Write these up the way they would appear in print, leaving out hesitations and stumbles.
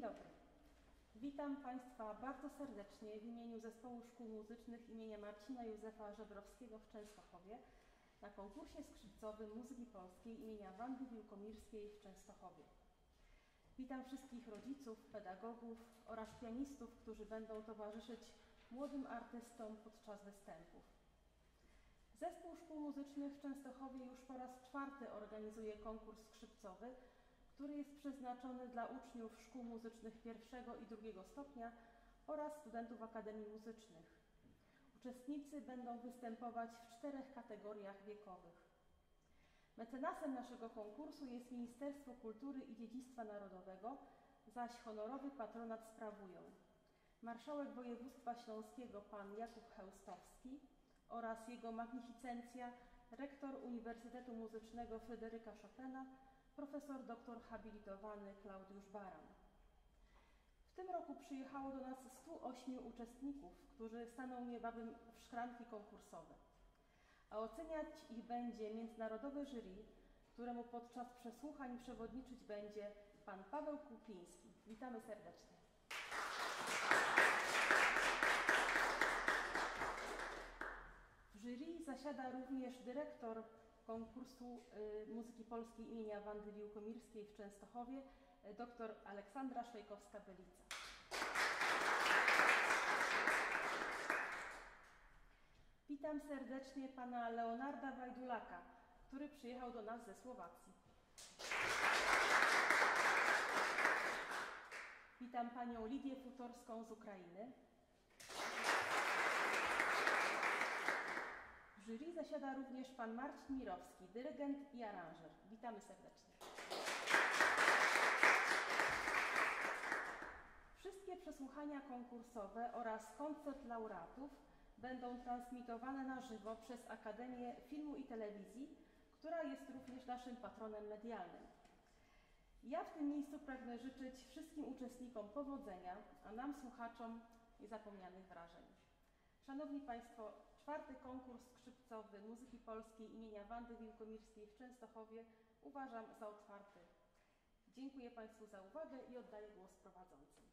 dobry. Witam Państwa bardzo serdecznie w imieniu Zespołu Szkół Muzycznych imienia Marcina Józefa Żebrowskiego w Częstochowie na konkursie skrzypcowym Muzyki Polskiej imienia Wandy Wiłkomirskiej w Częstochowie. Witam wszystkich rodziców, pedagogów oraz pianistów, którzy będą towarzyszyć młodym artystom podczas występów. Zespół Szkół Muzycznych w Częstochowie już po raz czwarty organizuje konkurs skrzypcowy, który jest przeznaczony dla uczniów szkół muzycznych pierwszego i drugiego stopnia oraz studentów akademii muzycznych. Uczestnicy będą występować w 4 kategoriach wiekowych. Mecenasem naszego konkursu jest Ministerstwo Kultury i Dziedzictwa Narodowego, zaś honorowy patronat sprawują marszałek województwa śląskiego pan Jakub Chełstowski oraz jego magnificencja rektor Uniwersytetu Muzycznego Fryderyka Chopina, profesor doktor habilitowany Klaudiusz Baran. W tym roku przyjechało do nas 108 uczestników, którzy staną niebawem w szklanki konkursowe. A oceniać ich będzie międzynarodowe jury, któremu podczas przesłuchań przewodniczyć będzie pan Paweł Kupiński. Witamy serdecznie. W jury zasiada również dyrektor konkursu Muzyki Polskiej imienia Wandy Wiłkomirskiej w Częstochowie, dr Aleksandra Szwejkowska-Belica. Witam serdecznie pana Leonarda Wajdulaka, który przyjechał do nas ze Słowacji. Witam panią Lidię Futorską z Ukrainy. W jury zasiada również pan Marcin Mirowski, dyrygent i aranżer. Witamy serdecznie. Wszystkie przesłuchania konkursowe oraz koncert laureatów będą transmitowane na żywo przez Akademię Filmu i Telewizji, która jest również naszym patronem medialnym. Ja w tym miejscu pragnę życzyć wszystkim uczestnikom powodzenia, a nam, słuchaczom, niezapomnianych wrażeń. Szanowni Państwo, 4. konkurs skrzypcowy Muzyki Polskiej imienia Wandy Wiłkomirskiej w Częstochowie uważam za otwarty. Dziękuję Państwu za uwagę i oddaję głos prowadzącym.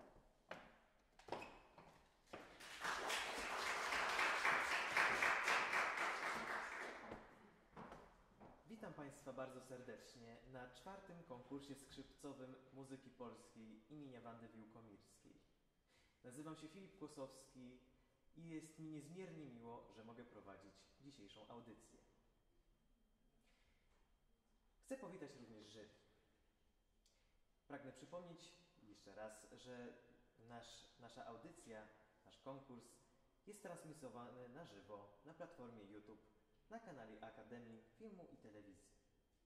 Witam Państwa bardzo serdecznie na 4. konkursie skrzypcowym Muzyki Polskiej imienia Wandy Wiłkomirskiej. Nazywam się Filip Kłosowski i jest mi niezmiernie miło, że mogę prowadzić dzisiejszą audycję. Chcę powitać również jury. Pragnę przypomnieć jeszcze raz, że nasza audycja, nasz konkurs jest transmitowany na żywo na platformie YouTube na kanale Akademii Filmu i Telewizji.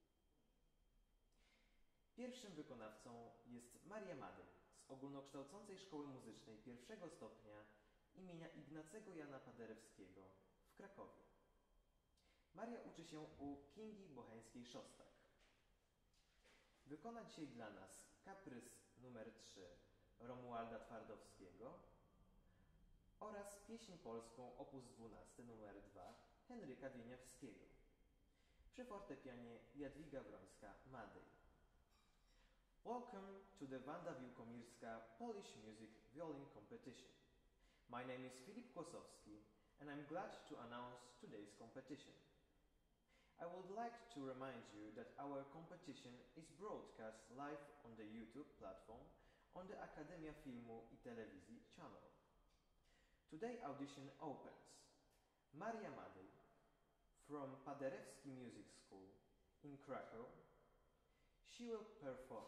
Pierwszym wykonawcą jest Maria Madej z Ogólnokształcącej Szkoły Muzycznej pierwszego stopnia imienia Ignacego Jana Paderewskiego w Krakowie. Maria uczy się u Kingi Bocheńskiej-Szostak. Wykona dzisiaj dla nas kaprys numer 3 Romualda Twardowskiego oraz pieśń polską op. 12 numer 2 Henryka Wieniawskiego. Przy fortepianie Jadwiga Wrońska-Madej. Welcome to the Wanda Wiłkomirska Polish Music Violin Competition. My name is Filip Kłosowski and I'm glad to announce today's competition. I would like to remind you that our competition is broadcast live on the YouTube platform on the Akademia Filmu i Telewizji channel. Today audition opens. Maria Madej from Paderewski Music School in Krakow. She will perform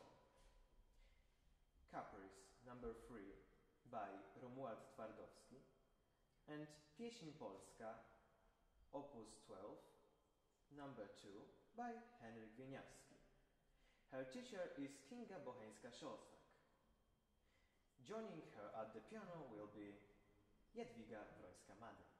Caprice number 3 by Romuald Twardowski and Pieśń Polska op. 12 number 2 by Henryk Wieniawski. Her teacher is Kinga Bocheńska-Szostak. Joining her at the piano will be Jadwiga Wrońska-Madej.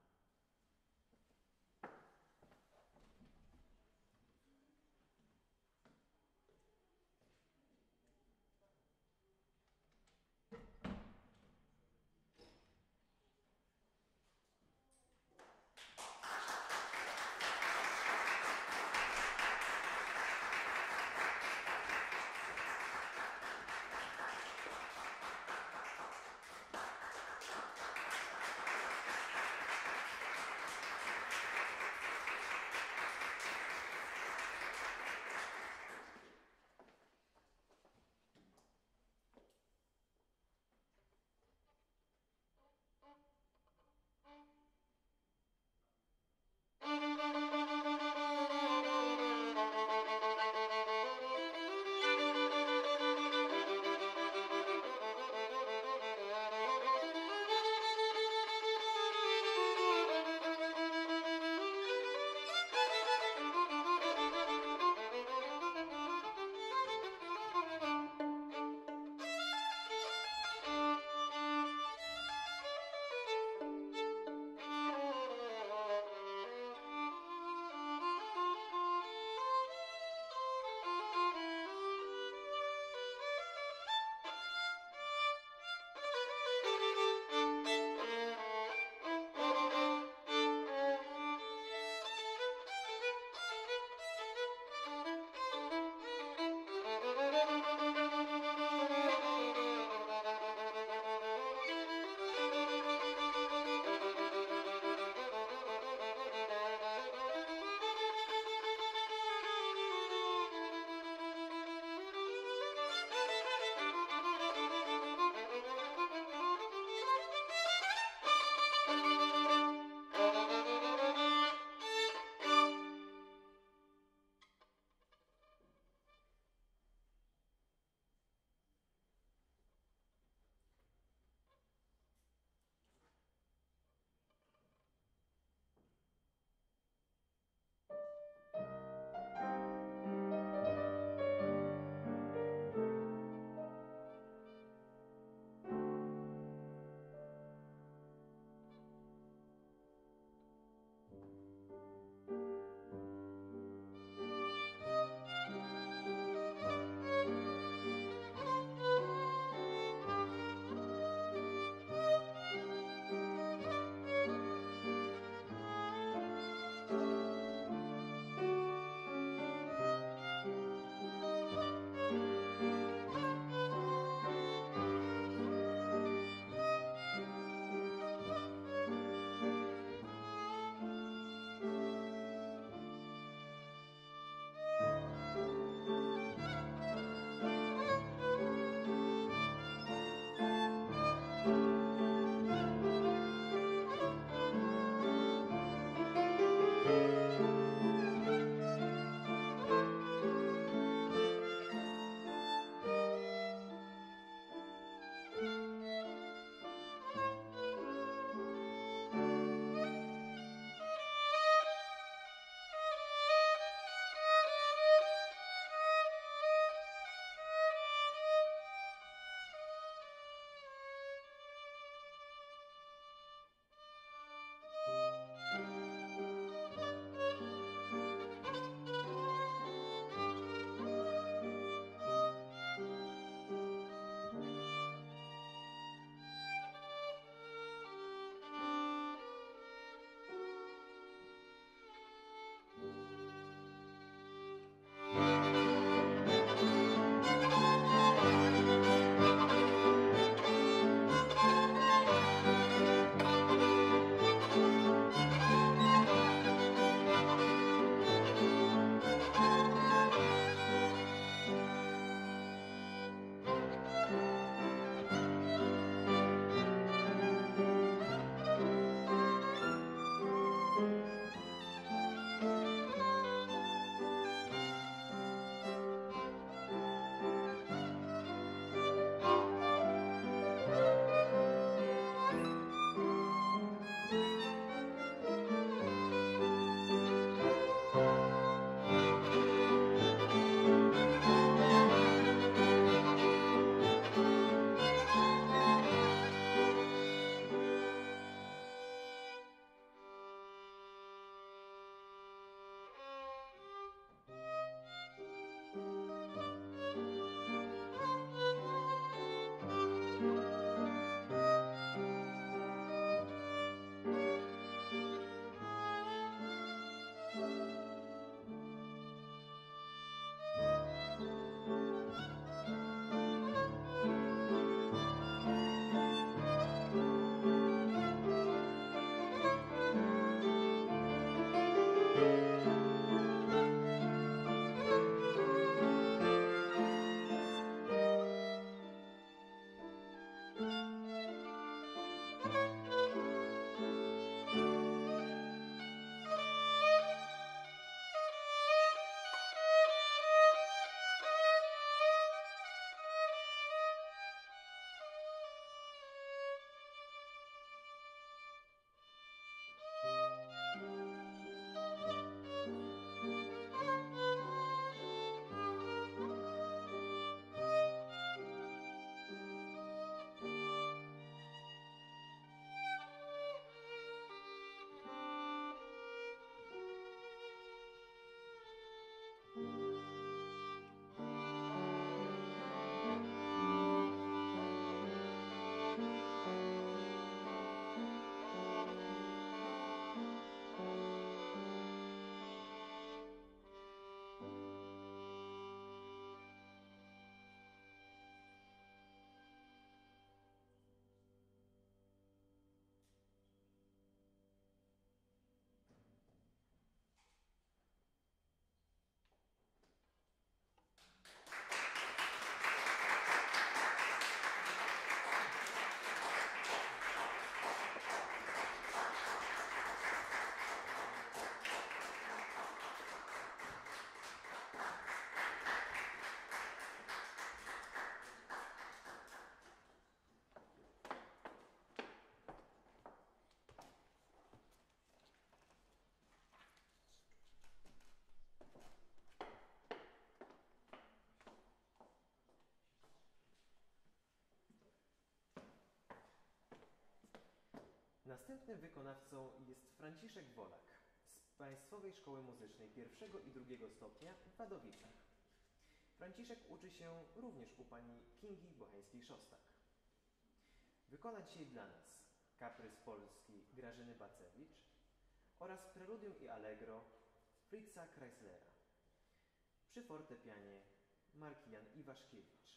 Następnym wykonawcą jest Franciszek Wolak z Państwowej Szkoły Muzycznej pierwszego i drugiego stopnia w Wadowicach. Franciszek uczy się również u pani Kingi Bocheńskiej-Szostak. Wykona dzisiaj dla nas kaprys polski Grażyny Bacewicz oraz preludium i allegro Fritza Kreislera. Przy fortepianie Markian Iwaszkiewicz.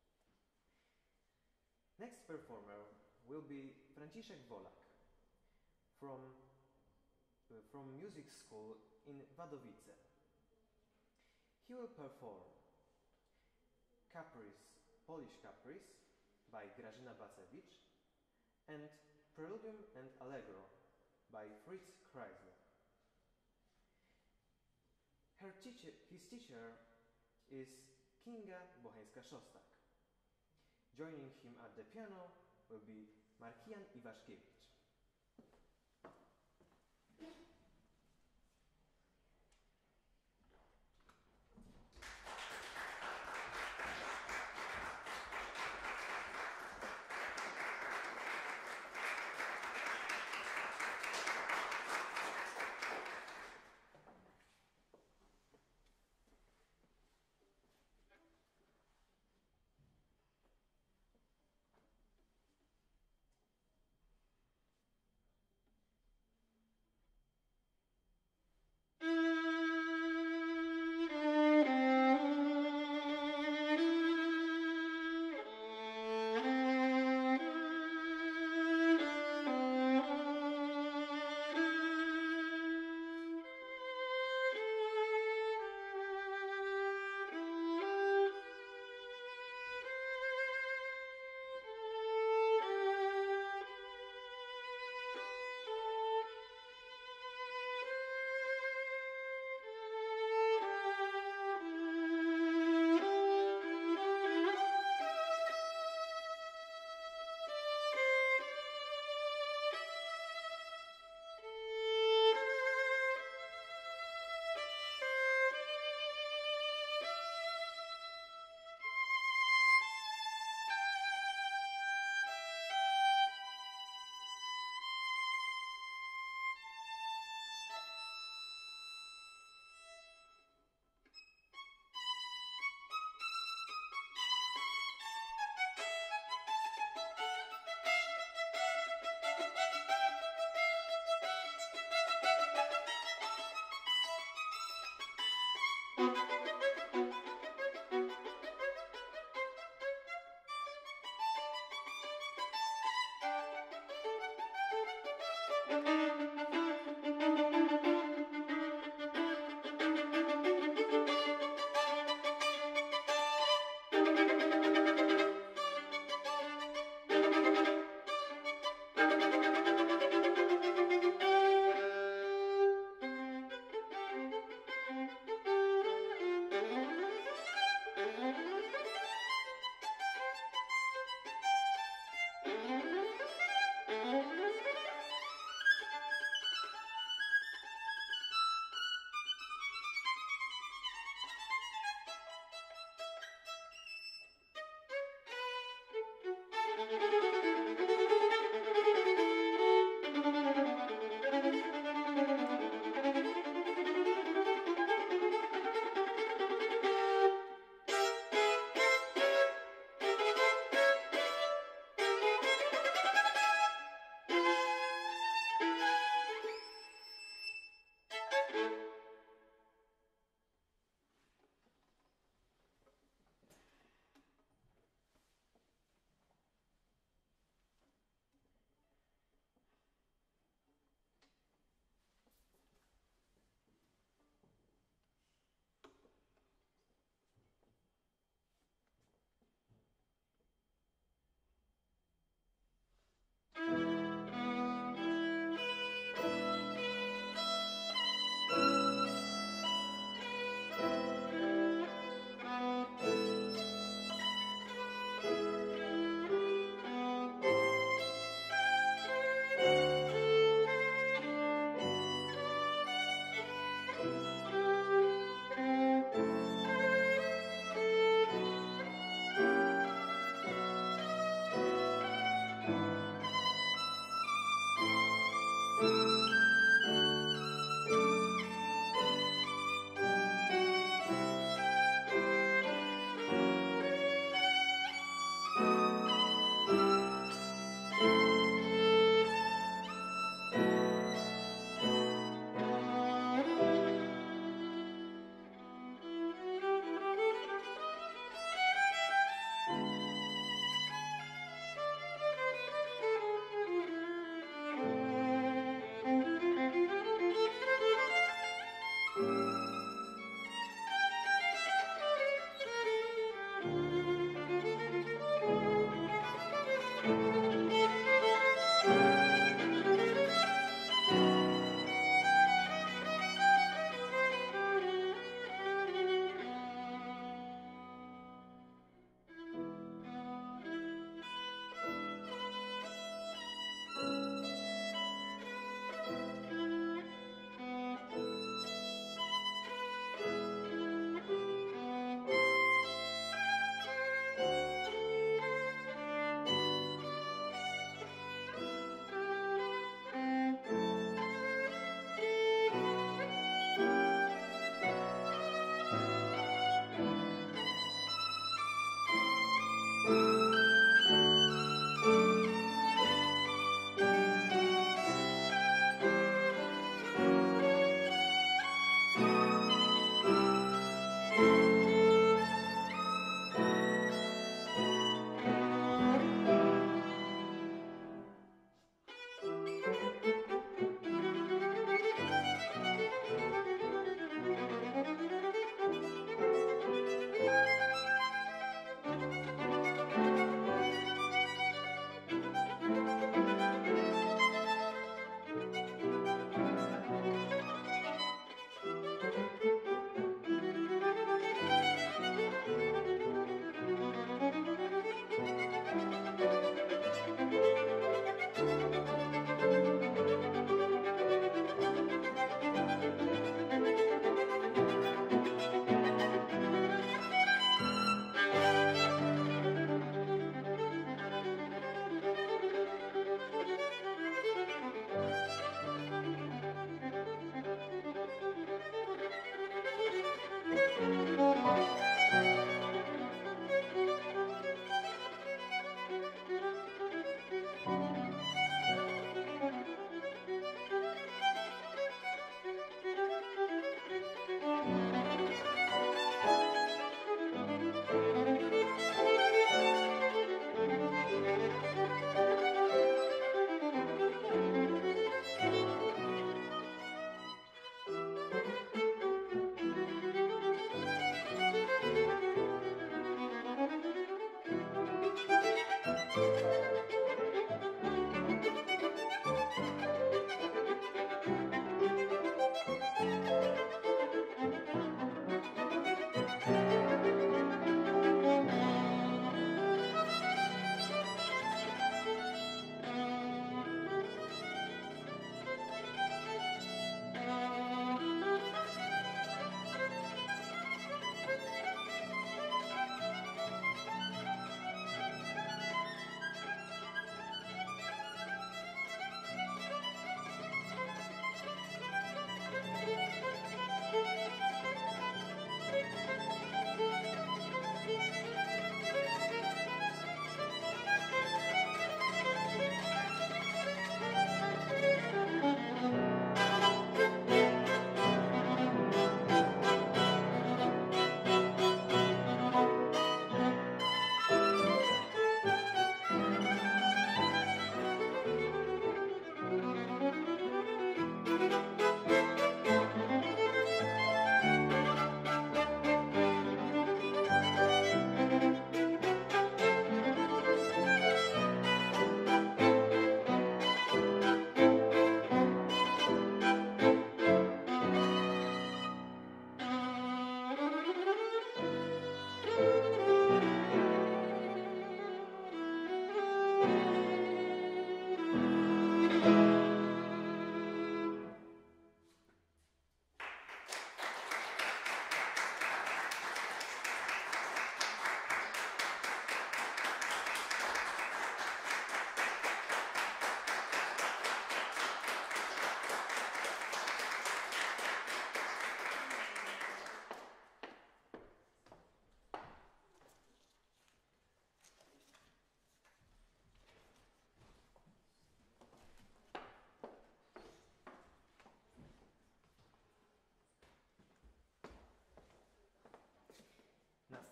Next performer will be Franciszek Wolak from music school in Wadowice. He will perform Caprice, Polish Caprice by Grażyna Bacewicz and Preludium and Allegro by Fritz Kreisler. His teacher is Kinga Bocheńska-Szostak. Joining him at the piano will be Markian Iwaszkiewicz.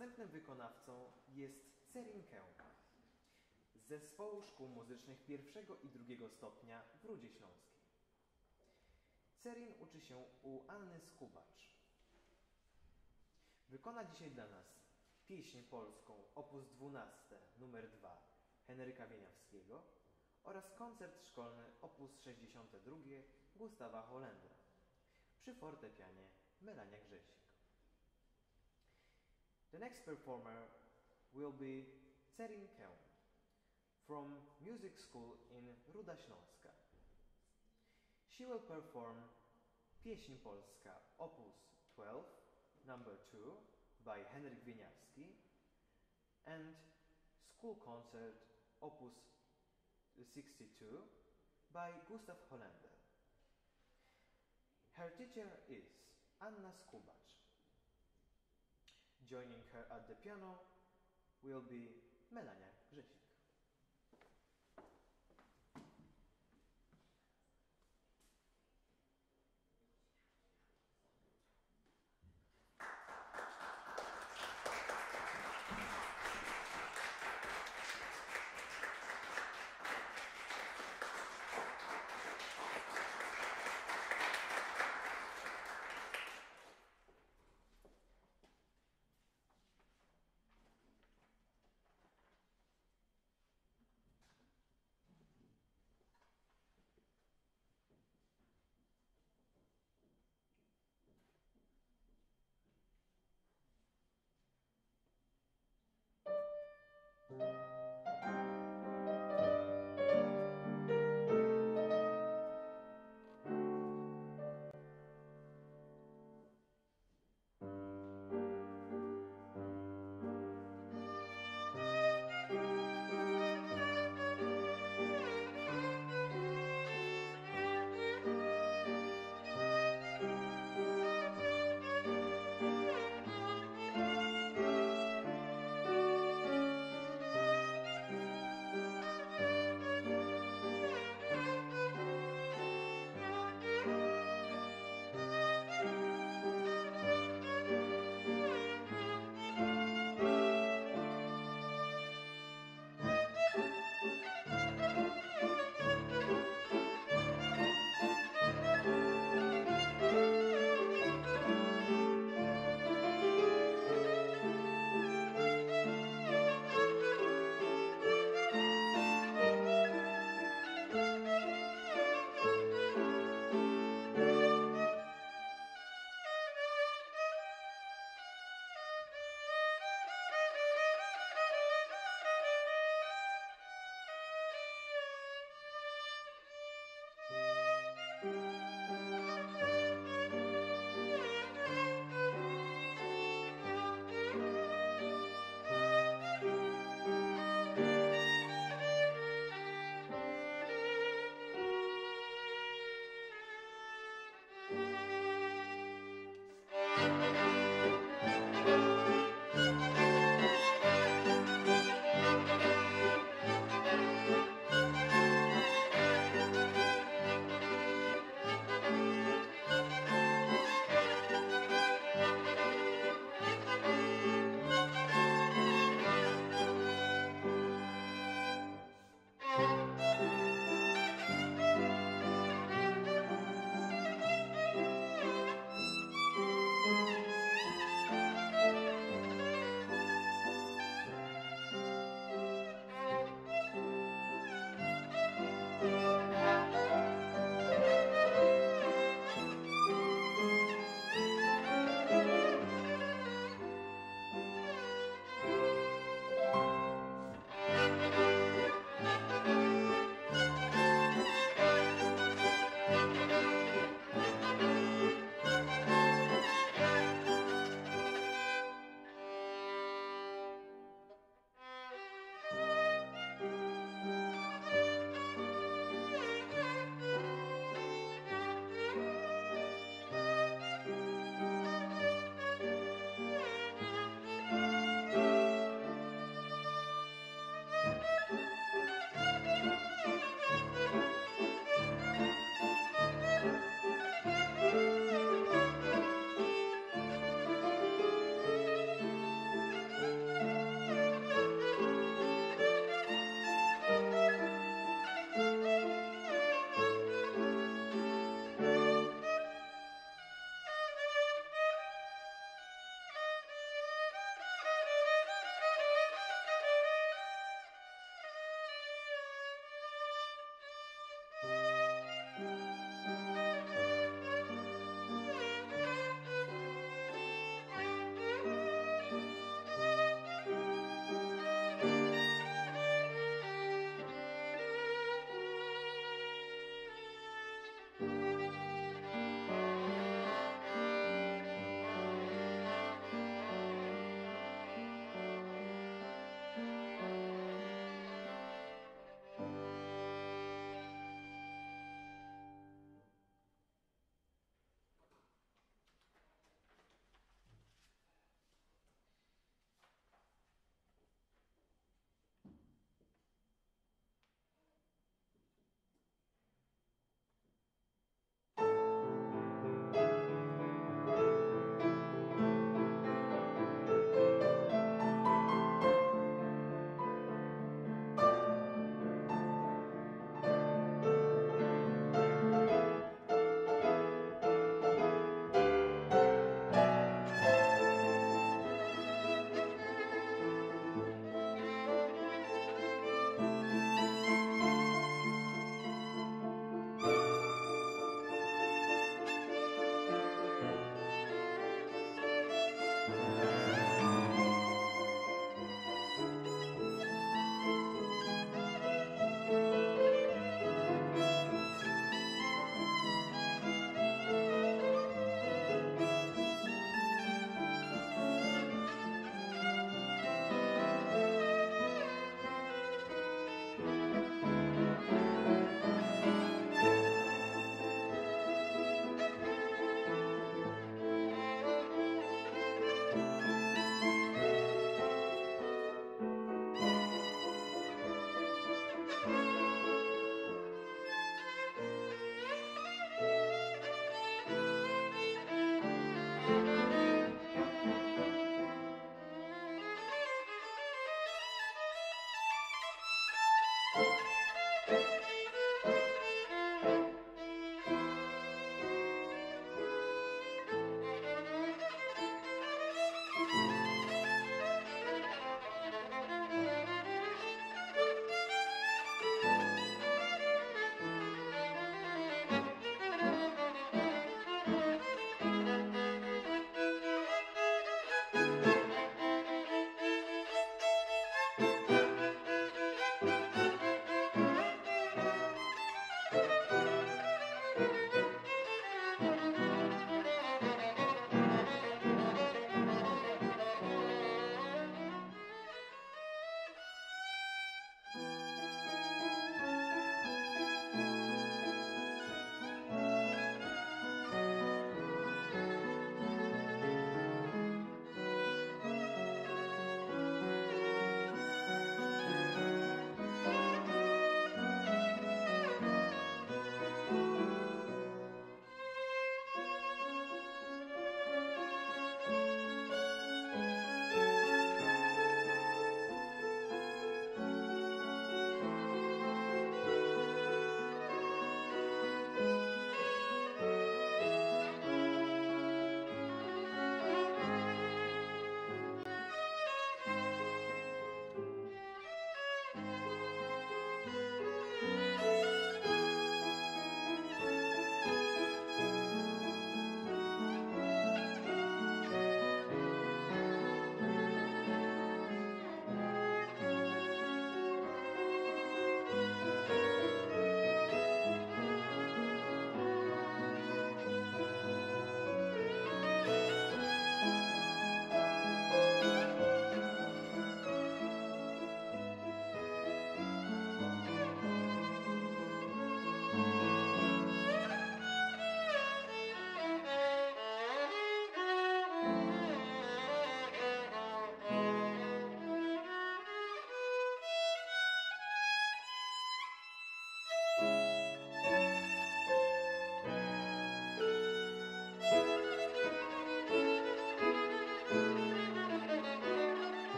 następnym wykonawcą jest Cerin Keł z Zespołu Szkół Muzycznych pierwszego i drugiego stopnia w Rudzie Śląskiej. Cerin uczy się u Anny Skubacz. Wykona dzisiaj dla nas pieśń polską op. 12 nr 2 Henryka Wieniawskiego oraz koncert szkolny op. 62 Gustawa Hollendra przy fortepianie Melania Grzesik. The next performer will be Cerin Keł from music school in Ruda Śląska. She will perform Pieśń Polska op. 12 number 2 by Henryk Wieniawski and school concert op. 62 by Gustav Hollander. Her teacher is Anna Skubacz. Joining her at the piano will be Melania Grzesik.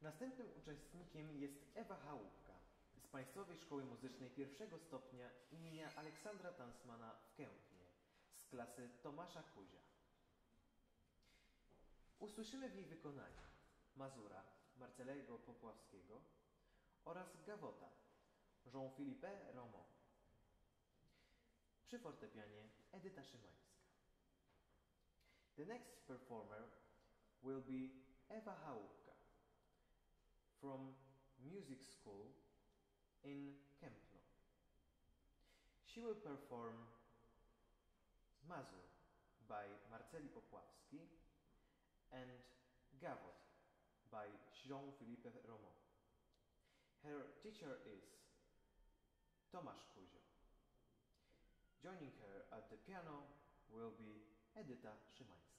Następnym uczestnikiem jest Ewa Chałupka z Państwowej Szkoły Muzycznej pierwszego stopnia imienia Aleksandra Tansmana w Kępnie z klasy Tomasza Kuzia. Usłyszymy w jej wykonaniu Mazura Marcelego Popławskiego oraz Gawota Jean-Philippe Rameau. Przy fortepianie Edyta Szymańska. The next performer will be Ewa Chałupka from music school in Kępno. She will perform Mazur by Marceli Popławski and Gavot by Jean-Philippe Rameau. Her teacher is Tomasz Kuzio. Joining her at the piano will be Edyta Szymańska.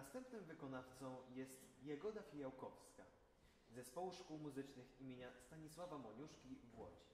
Następnym wykonawcą jest Jagoda Fijałkowska z Zespołu Szkół Muzycznych imienia Stanisława Moniuszki w Łodzi.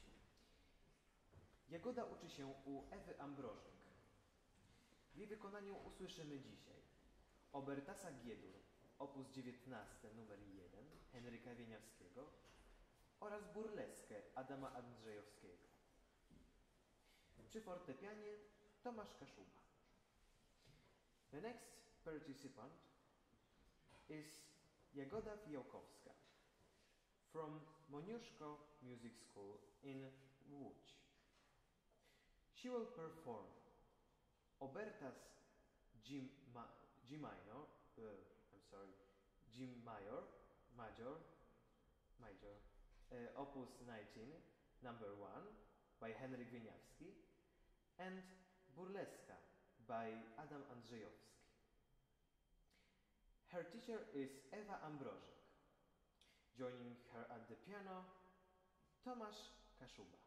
Jagoda uczy się u Ewy Ambrożyk. W jej wykonaniu usłyszymy dzisiaj Obertasa G-dur, op. 19 nr 1 Henryka Wieniawskiego oraz burleskę Adama Andrzejowskiego. Przy fortepianie Tomasz Kaszuba. The next participant is Jagoda Fijałkowska from Moniuszko Music School in Łódź. She will perform Obertas G major, opus 19, number 1 by Henryk Wieniawski and Burleska by Adam Andrzejowski. Her teacher is Ewa Ambrożyk. Joining her at the piano, Tomasz Kaszuba.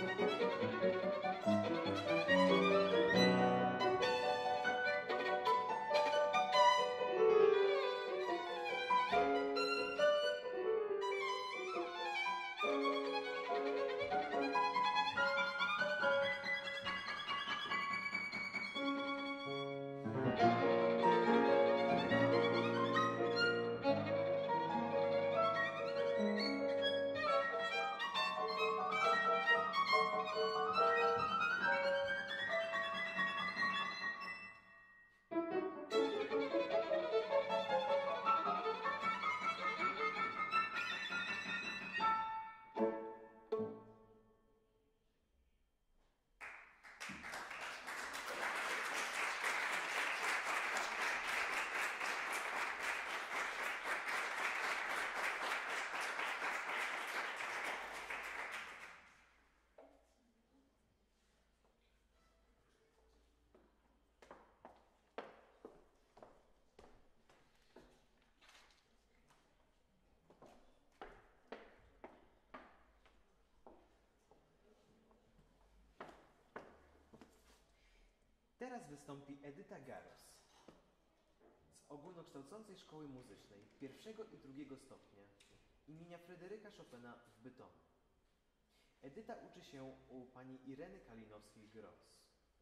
Teraz wystąpi Edyta Garos z Ogólnokształcącej Szkoły Muzycznej pierwszego i drugiego stopnia imienia Fryderyka Chopina w Bytomiu. Edyta uczy się u pani Ireny Kalinowskiej-Gross.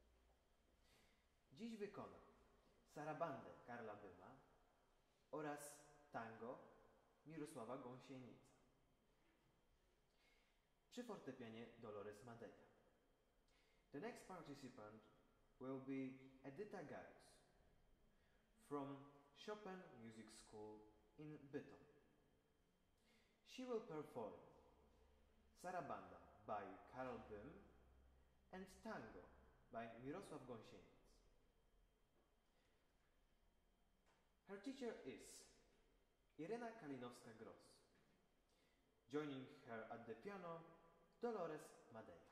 Dziś wykona Sarabandę Karla Byma oraz tango Mirosława Gąsienica. Przy fortepianie Dolores Madeja. The next participant will be Edyta Garos from Chopin Music School in Bytom. She will perform Sarabanda by Karl Böhm and Tango by Mirosław Gąsieniec. Her teacher is Irena Kalinowska-Gross. Joining her at the piano, Dolores Madeja.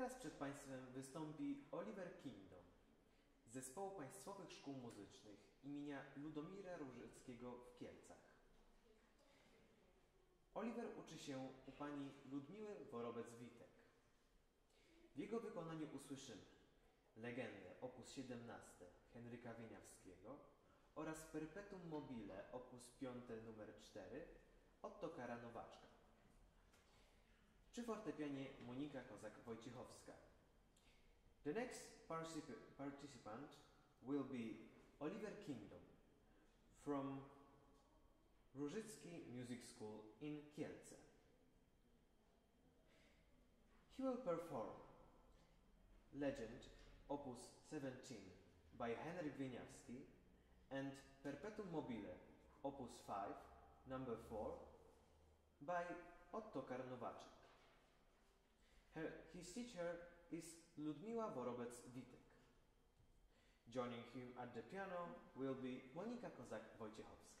teraz przed Państwem wystąpi Oliver Kingdom z Zespołu Państwowych Szkół Muzycznych imienia Ludomira Różyckiego w Kielcach. Oliver uczy się u pani Ludmiły Worobec-Witek. W jego wykonaniu usłyszymy Legendę op. 17 Henryka Wieniawskiego oraz Perpetuum mobile op. 5 nr 4 Ottokara Nowaczka. Przy fortepianie Monika Kozak-Wojciechowska. The next participant will be Oliver Kingdom from Różycki Music School in Kielce. He will perform Legend op. 17 by Henryk Wieniawski and Perpetuum mobile op. 5 number 4 by Ottokar Nowaczek. His teacher is Ludmiła Worobec-Witek. Joining him at the piano will be Monika Kozak-Wojciechowska.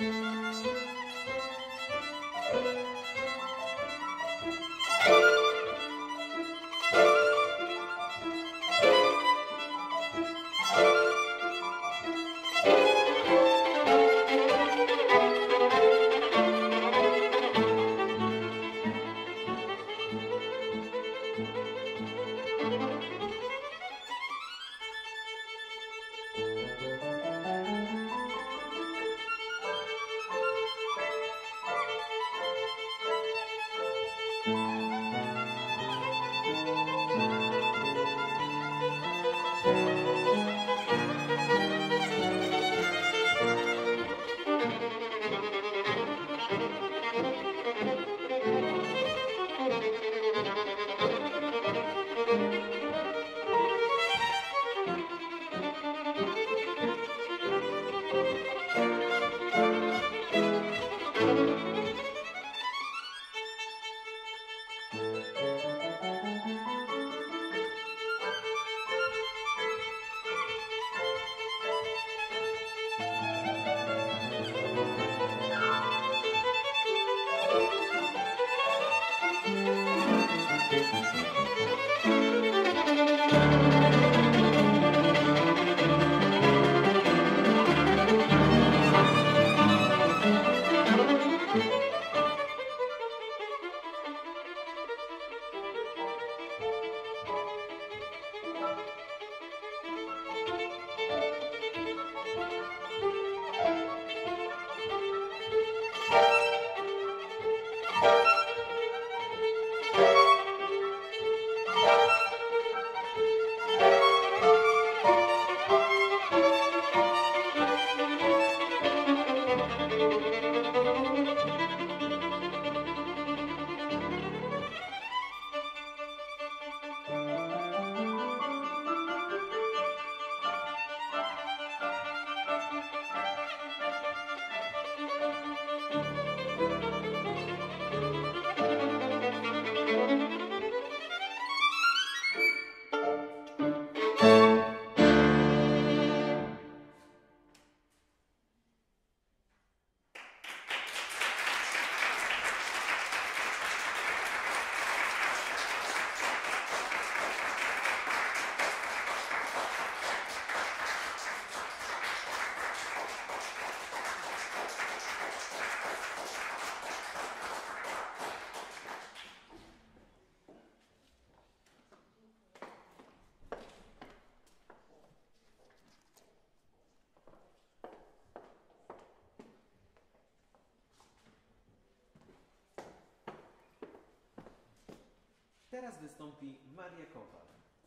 Teraz wystąpi Maria Kowal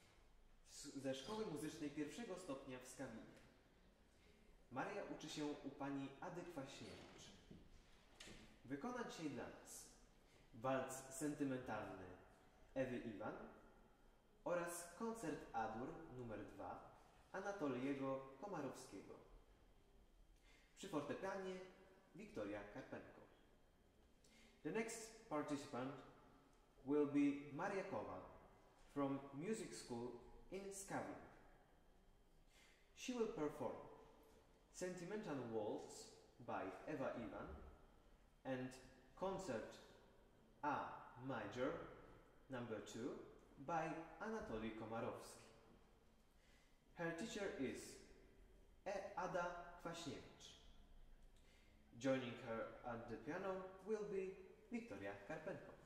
ze Szkoły Muzycznej pierwszego stopnia w Skawinie. Maria uczy się u pani Ady Kwaśniewicz. Wykona dzisiaj dla nas walc sentymentalny Ewy Iwan oraz koncert A-dur nr 2 Anatoliego Komarowskiego. Przy fortepianie Wiktoria Karpenko. The next participant will be Maria Kowal from Music School in Skawin. She will perform Sentimental Waltz by Eva Iwan and Concert A Major number 2 by Anatoly Komarowski. Her teacher is Ada Kwaśniewicz. Joining her at the piano will be Wiktoria Karpenko.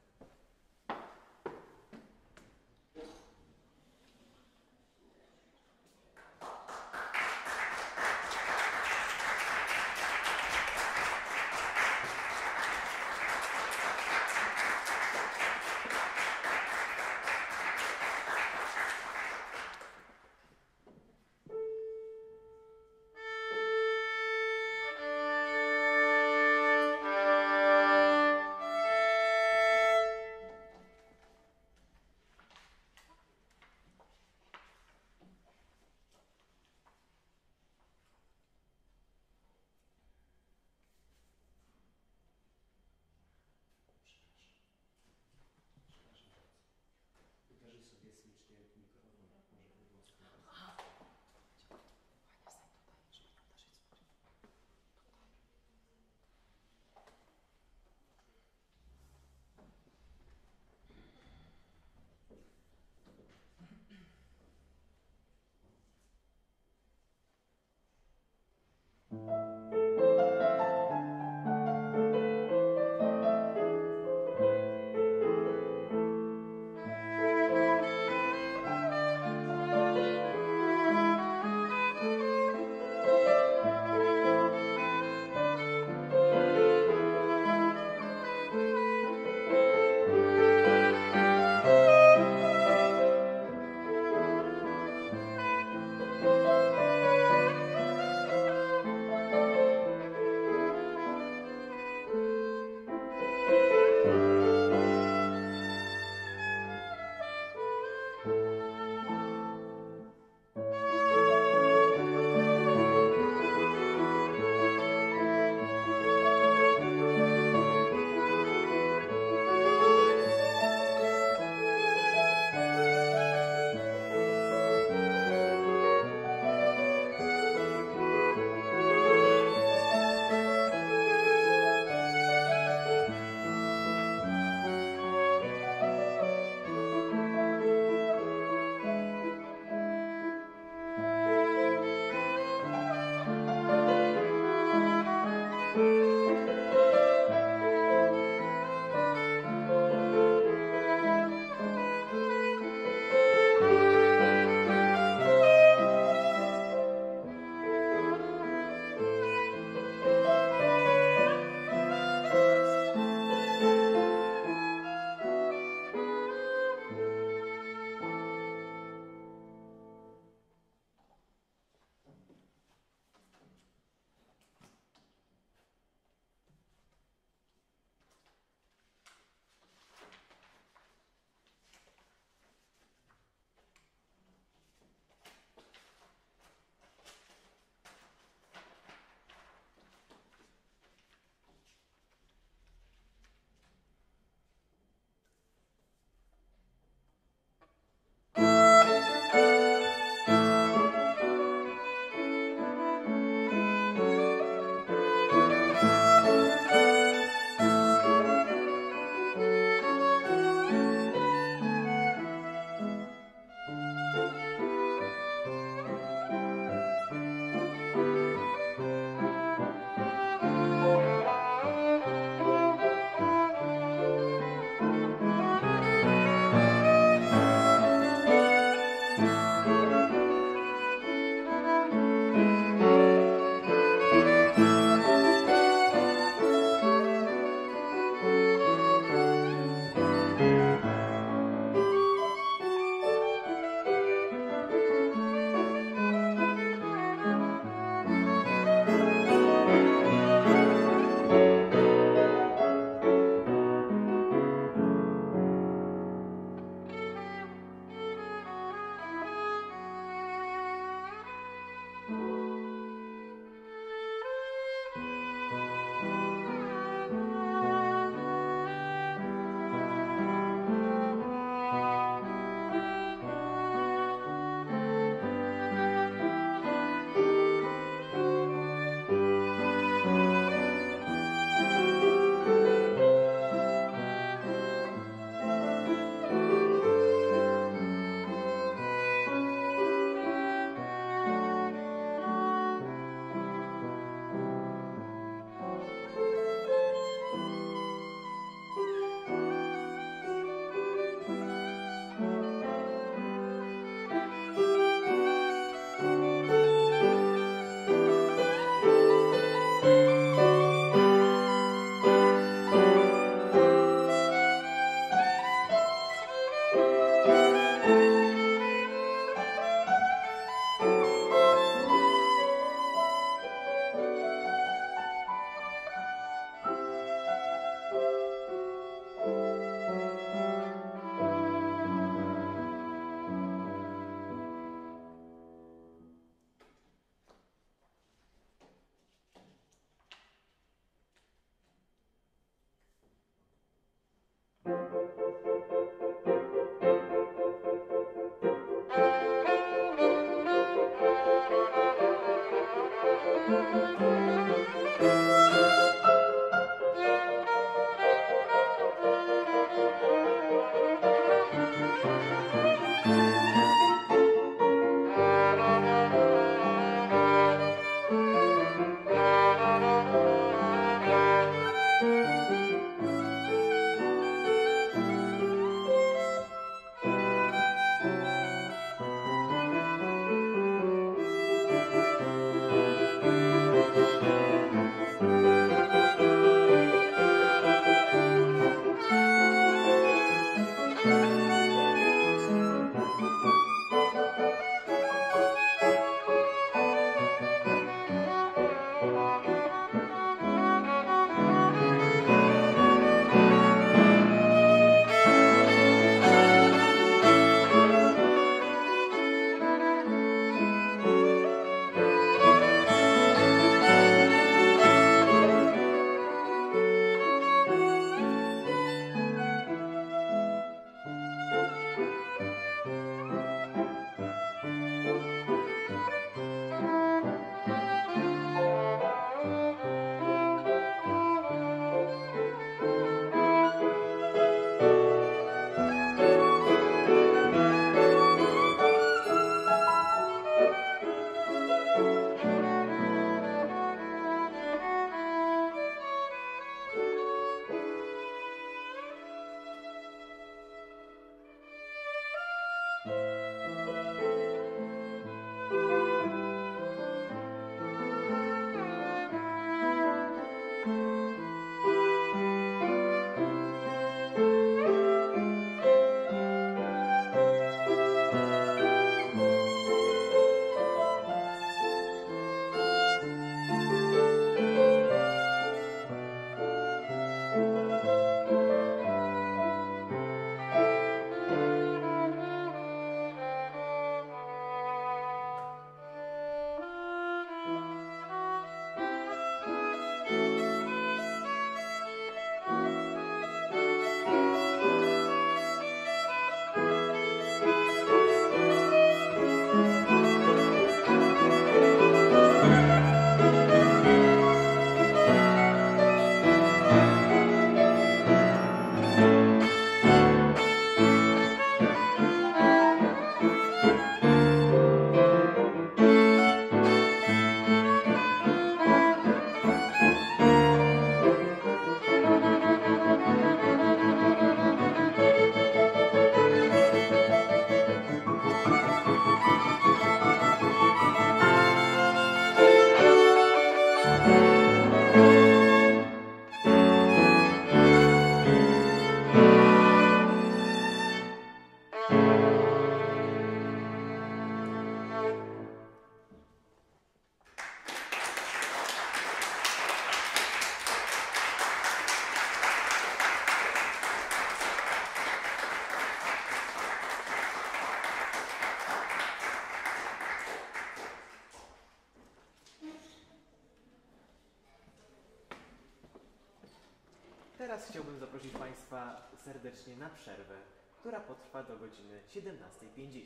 Teraz chciałbym zaprosić Państwa serdecznie na przerwę, która potrwa do godziny 17:50.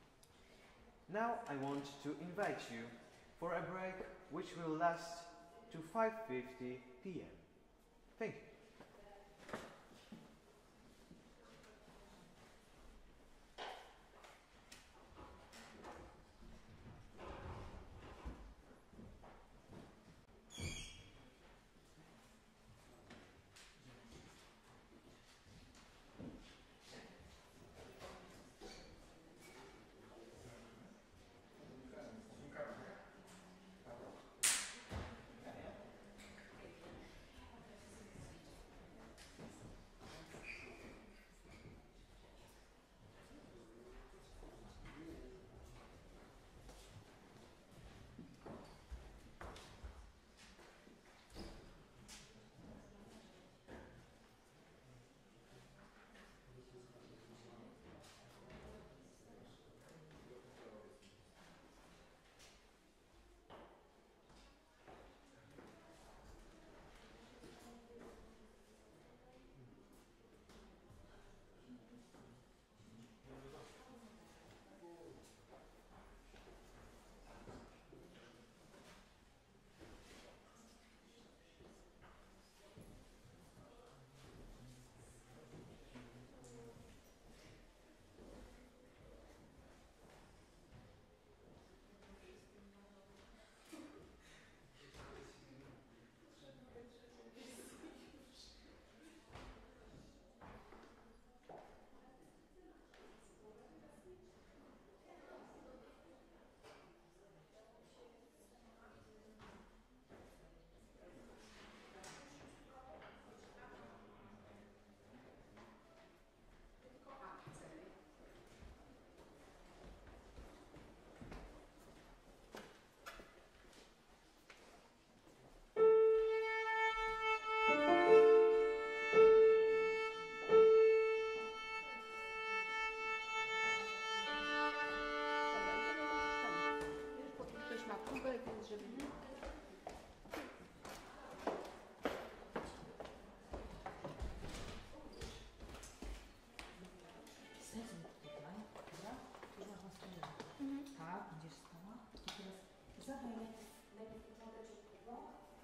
Now I want to invite you for a break which will last to 5:50 p.m. Thank you.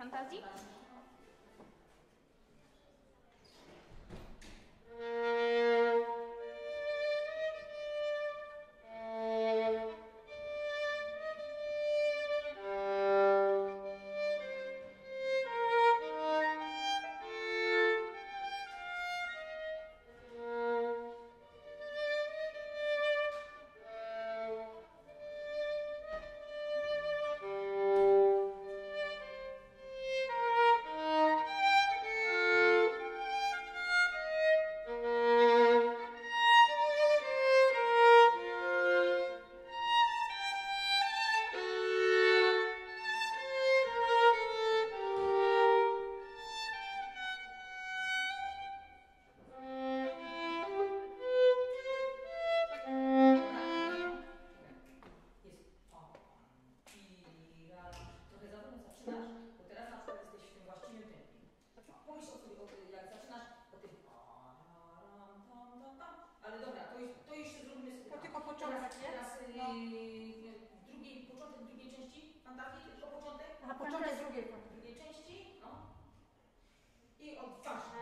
Fantazji? Drugiej części, no. I odważnie.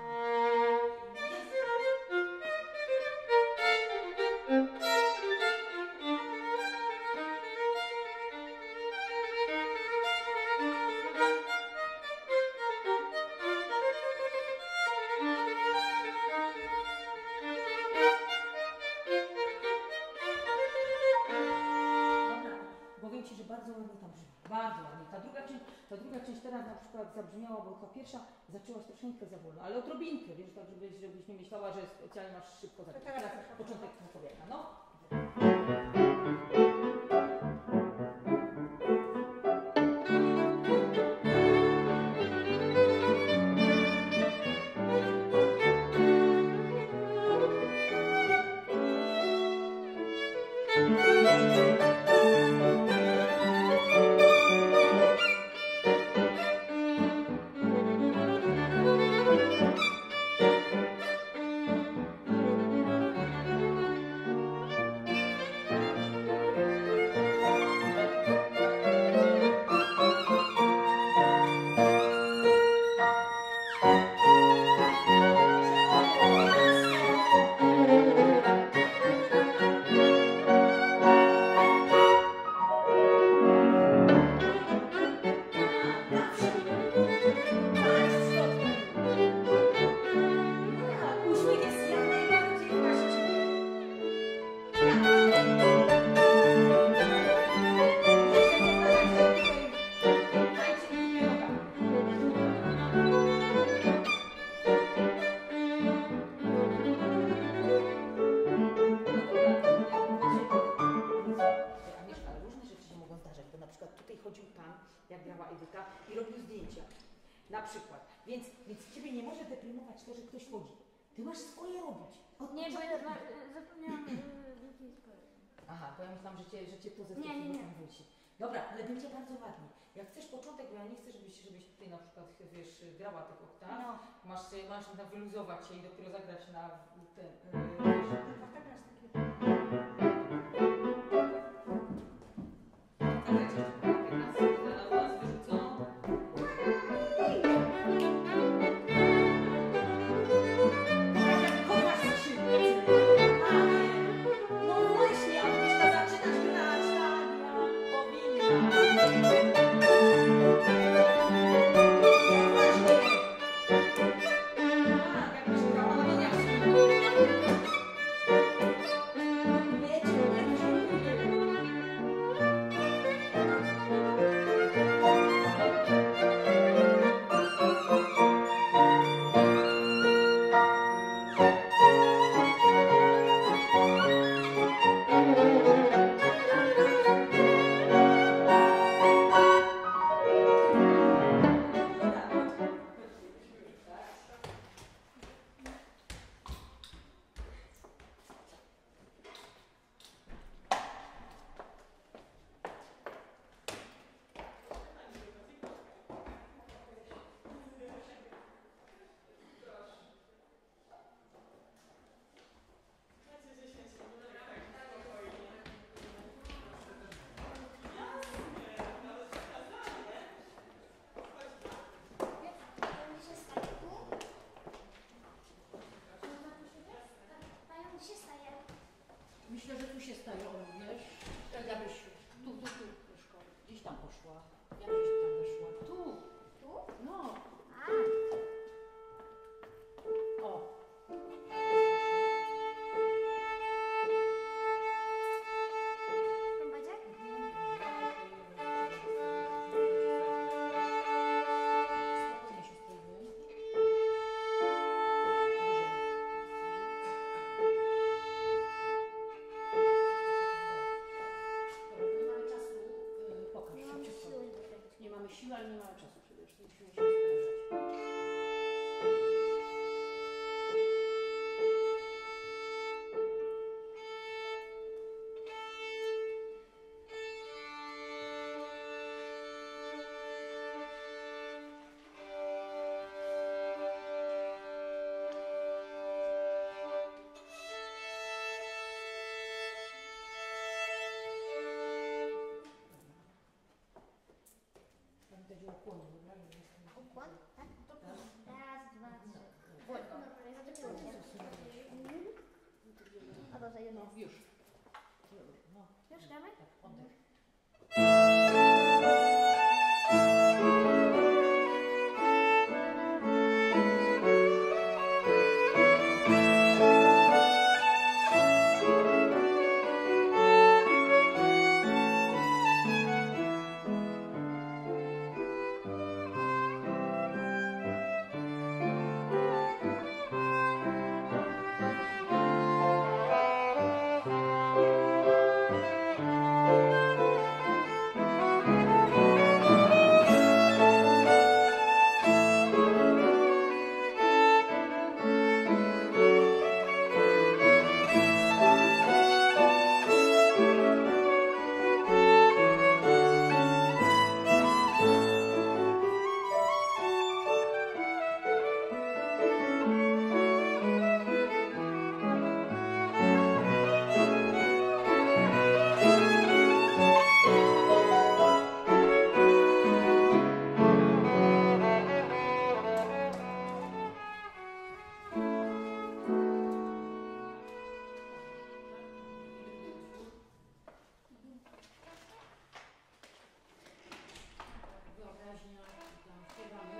Powiem Ci, że bardzo ładnie tam brzmi. Bardzo ładnie. Ta druga część teraz na przykład zabrzmiała, bo ta pierwsza zaczęłaś troszeczkę za wolno, ale odrobinkę, wiesz, tak żebyś nie myślała, że specjalnie masz szybko zacząć. Teraz początek powieka, no. Jak grała Edyta i robił zdjęcia. Na przykład. Więc Ciebie nie może deprymować to, że ktoś chodzi. Ty masz swoje robić. Nie, bo ja zapomniałam jaki jest poezja. Aha, bo ja myślałam, że cię to zestresowało. Dobra, ale będzie bardzo ładnie. Jak chcesz początek, bo ja nie chcę, żebyś tutaj na przykład, wiesz, grała tych oktaw. No. Masz wyluzować się i dopiero zagrać na ten... Nie nie mamy czasu przede wszystkim, musimy się sprężać. Pamiętajcie o ukłonie, dobra? Nie jest- Ukłon? Tak? To proszę. Raz, dwa, trzy. Wolno. Zaczepiło się. A dobrze, jedno. No, już. Dobrze, no. Już gramy? Tak, oddech. Wyobraźnia, tam śpiewamy,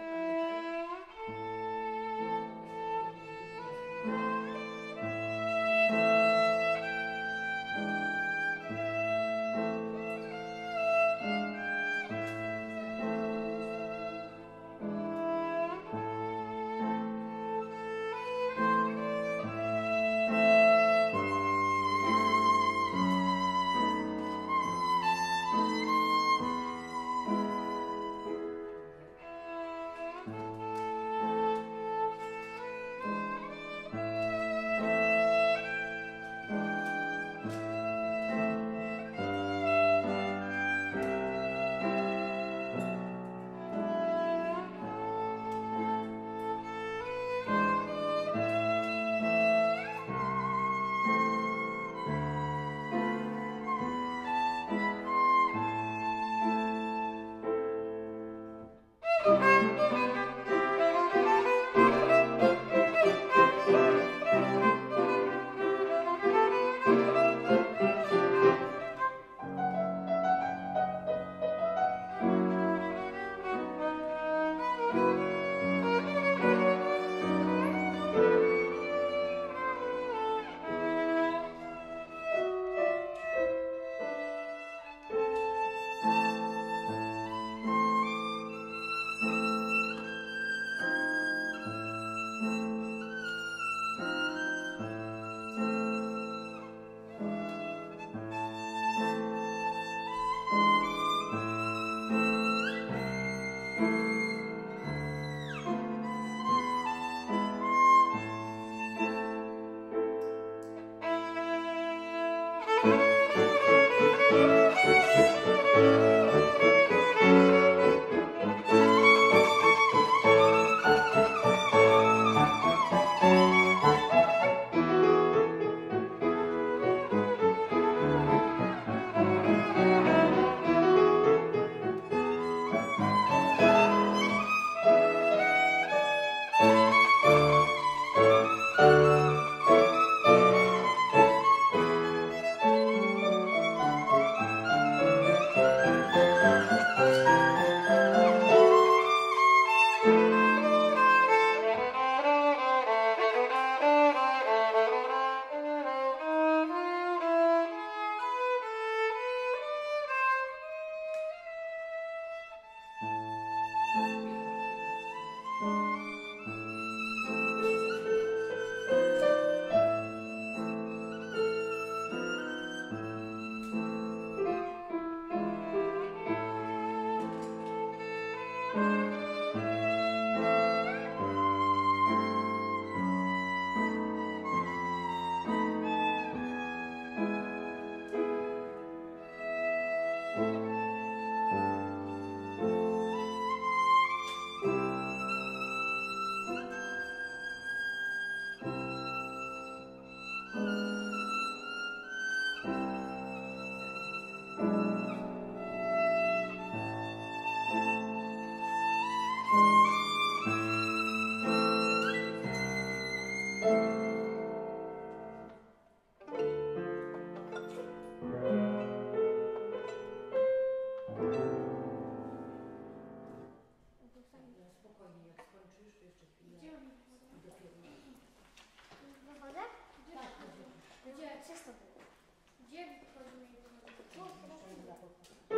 Gdzie oni I dopiero... na wodę? Tak, Gdzie? Przez to było. Gdzie wchodzimy do wody? Tu, Na to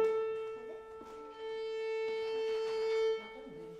mówię.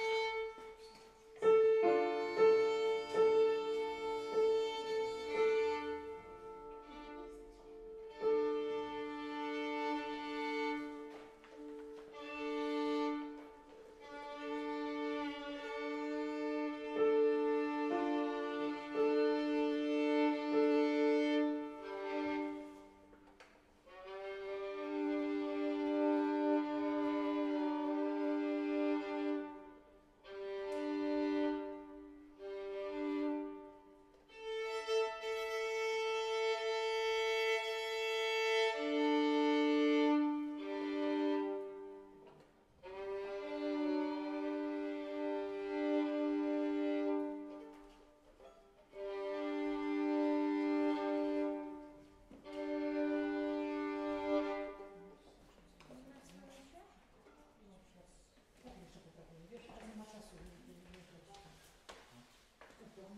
Tak, jeszcze poprawnie. Wiesz, ale nie ma czasu. Nie tracić tam.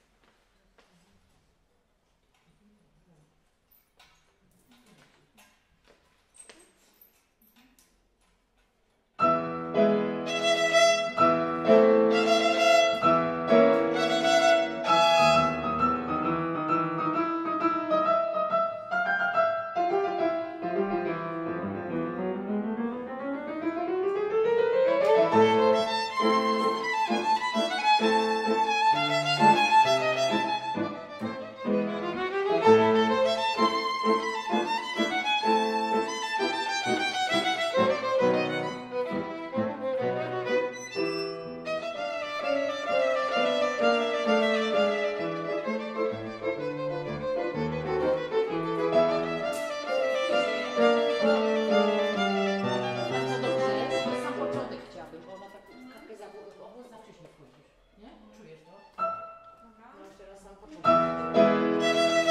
Bardzo dobrze, na sam początek chciałabym, bo na taką kapkę zawodową zawsze się wchodzisz. Nie? Czujesz to? No jeszcze raz sam początek.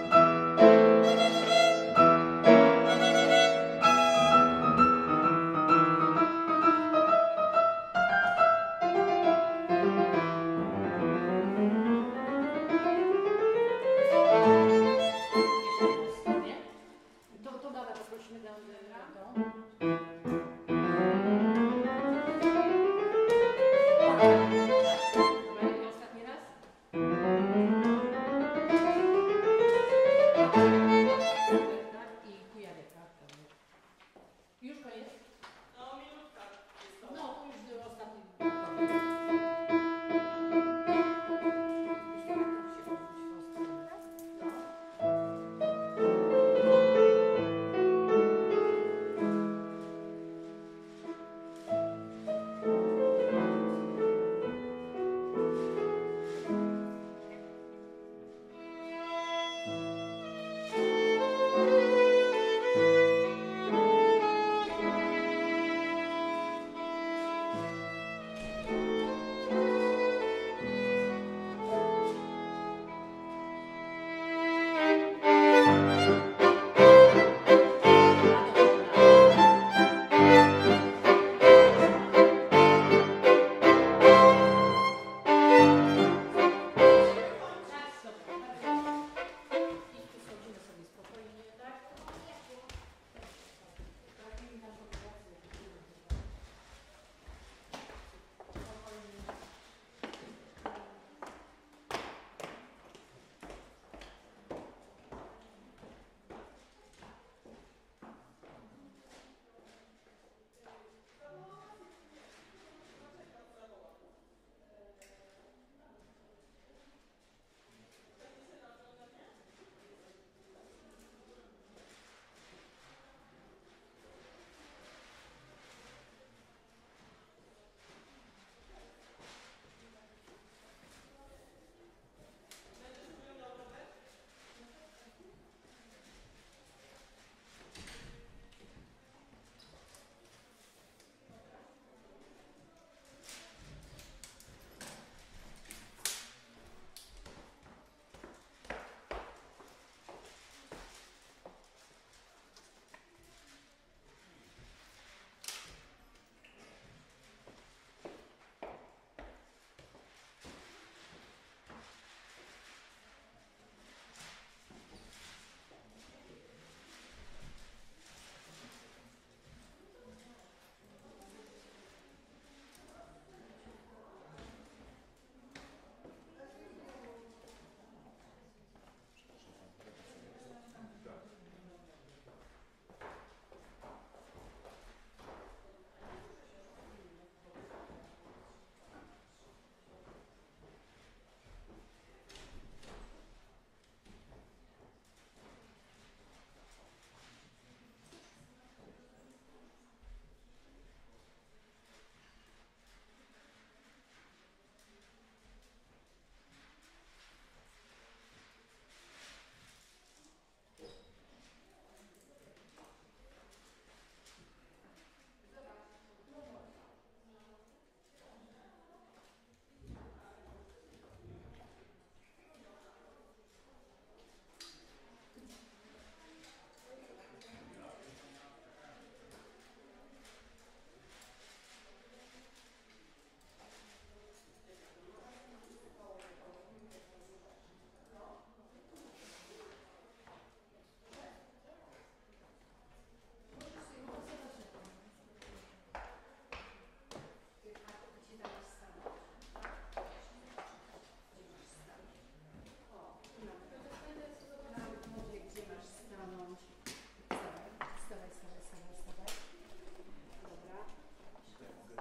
Jeszcze raz, nie? To dawaj, poprosimy do to. Dobra, i ostatni raz.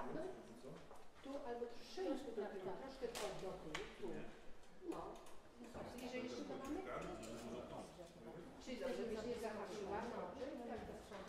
No, tu albo troszeczkę do tyłu, troszkę wchodź do tyłu, tu. No. Bliżej jeszcze to mamy? Czyli to, żebyś nie zahaczyła. Dobrze, tak do przodu.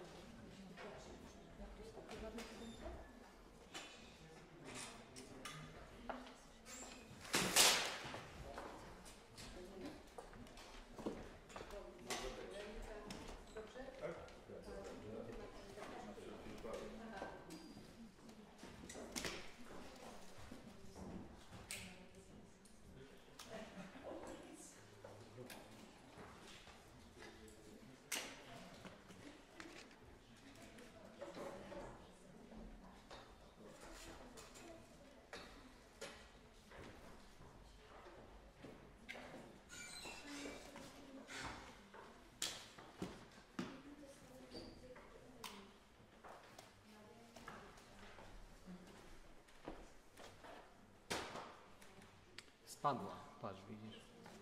Spadła, patrz, widzisz?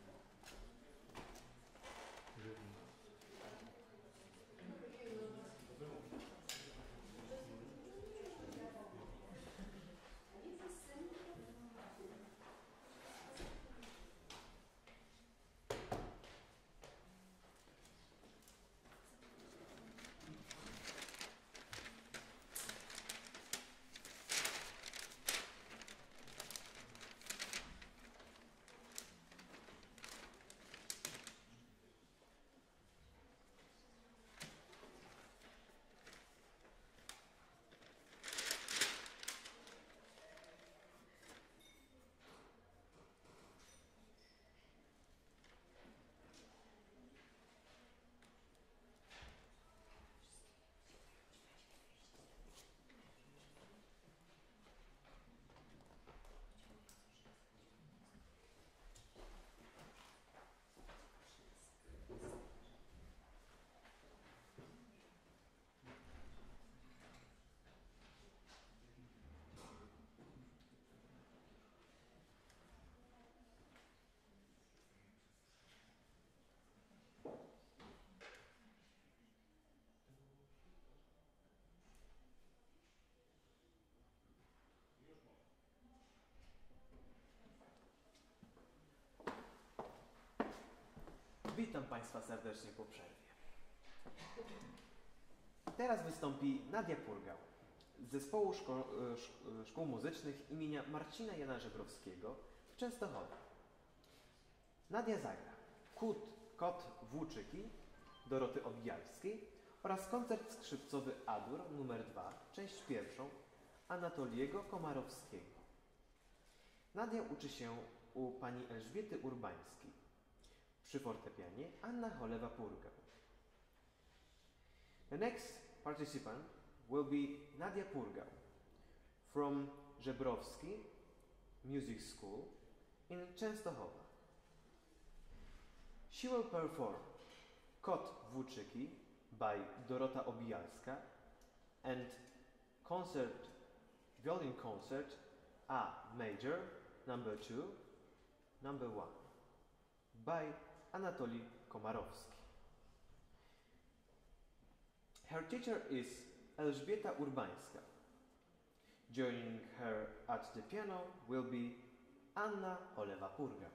Witam Państwa serdecznie po przerwie. Teraz wystąpi Nadia Purgał z Zespołu Szkół Muzycznych imienia Marcina Jana Żebrowskiego w Częstochowie. Nadia zagra Kot Włóczyki Doroty Obijalskiej oraz koncert skrzypcowy Adur nr 2, część pierwszą Anatoliego Komarowskiego. Nadia uczy się u pani Elżbiety Urbańskiej. Przy fortepianie Anna Cholewa-Purgał. The next participant will be Nadia Purgał from Żebrowski Music School in Częstochowa. She will perform Kot Włóczyki by Dorota Obijalska and violin concert A major, number 2, number 1 by Anatoli Komarowski. Her teacher is Elżbieta Urbańska. Joining her at the piano will be Anna Cholewa-Purgał.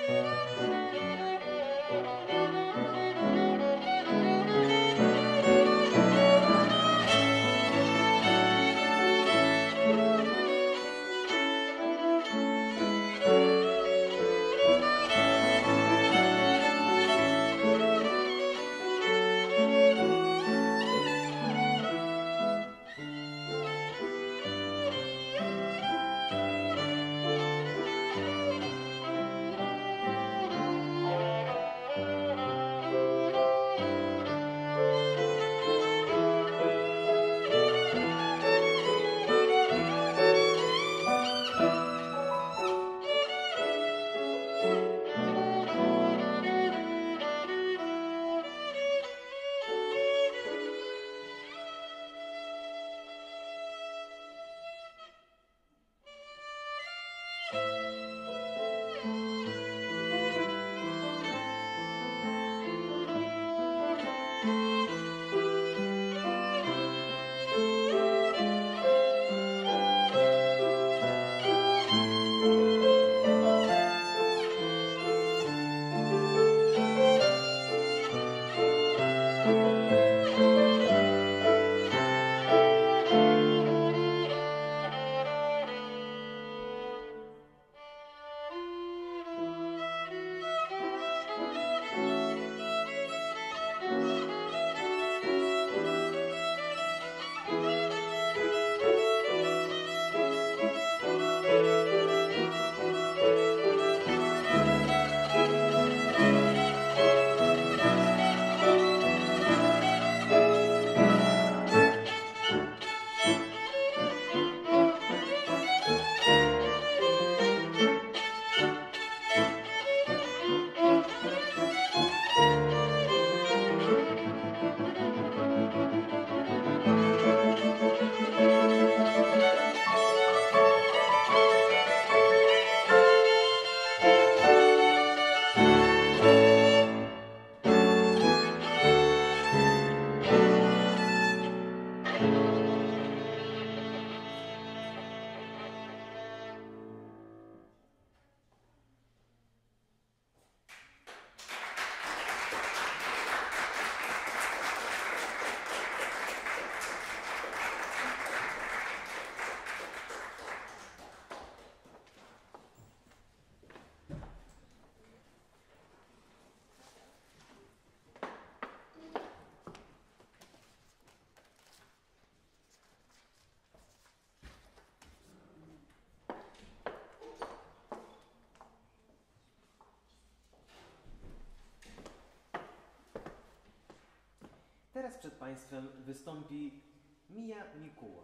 Teraz przed Państwem wystąpi Mija Mikuła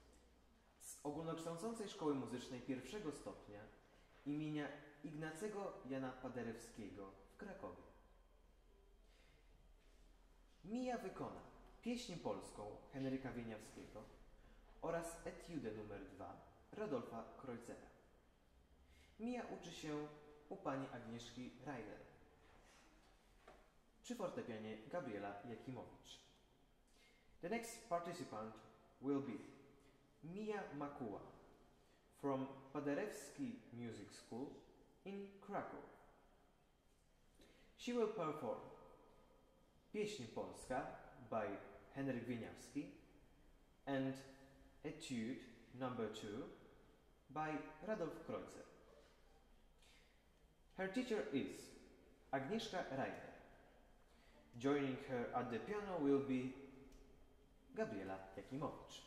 z Ogólnokształcącej Szkoły Muzycznej pierwszego stopnia imienia Ignacego Jana Paderewskiego w Krakowie. Mija wykona pieśń polską Henryka Wieniawskiego oraz etiudę nr 2 Radolfa Kreuzera. Mija uczy się u pani Agnieszki Reiner przy fortepianie Gabriela Jakimowicz. The next participant will be Mija Makuła from Paderewski Music School in Krakow. She will perform Pieśń Polska by Henryk Wieniawski and Etude number 2 by Radolf Kreuzer. Her teacher is Agnieszka Reiner. Joining her at the piano will be Gabriela Jakimowicz.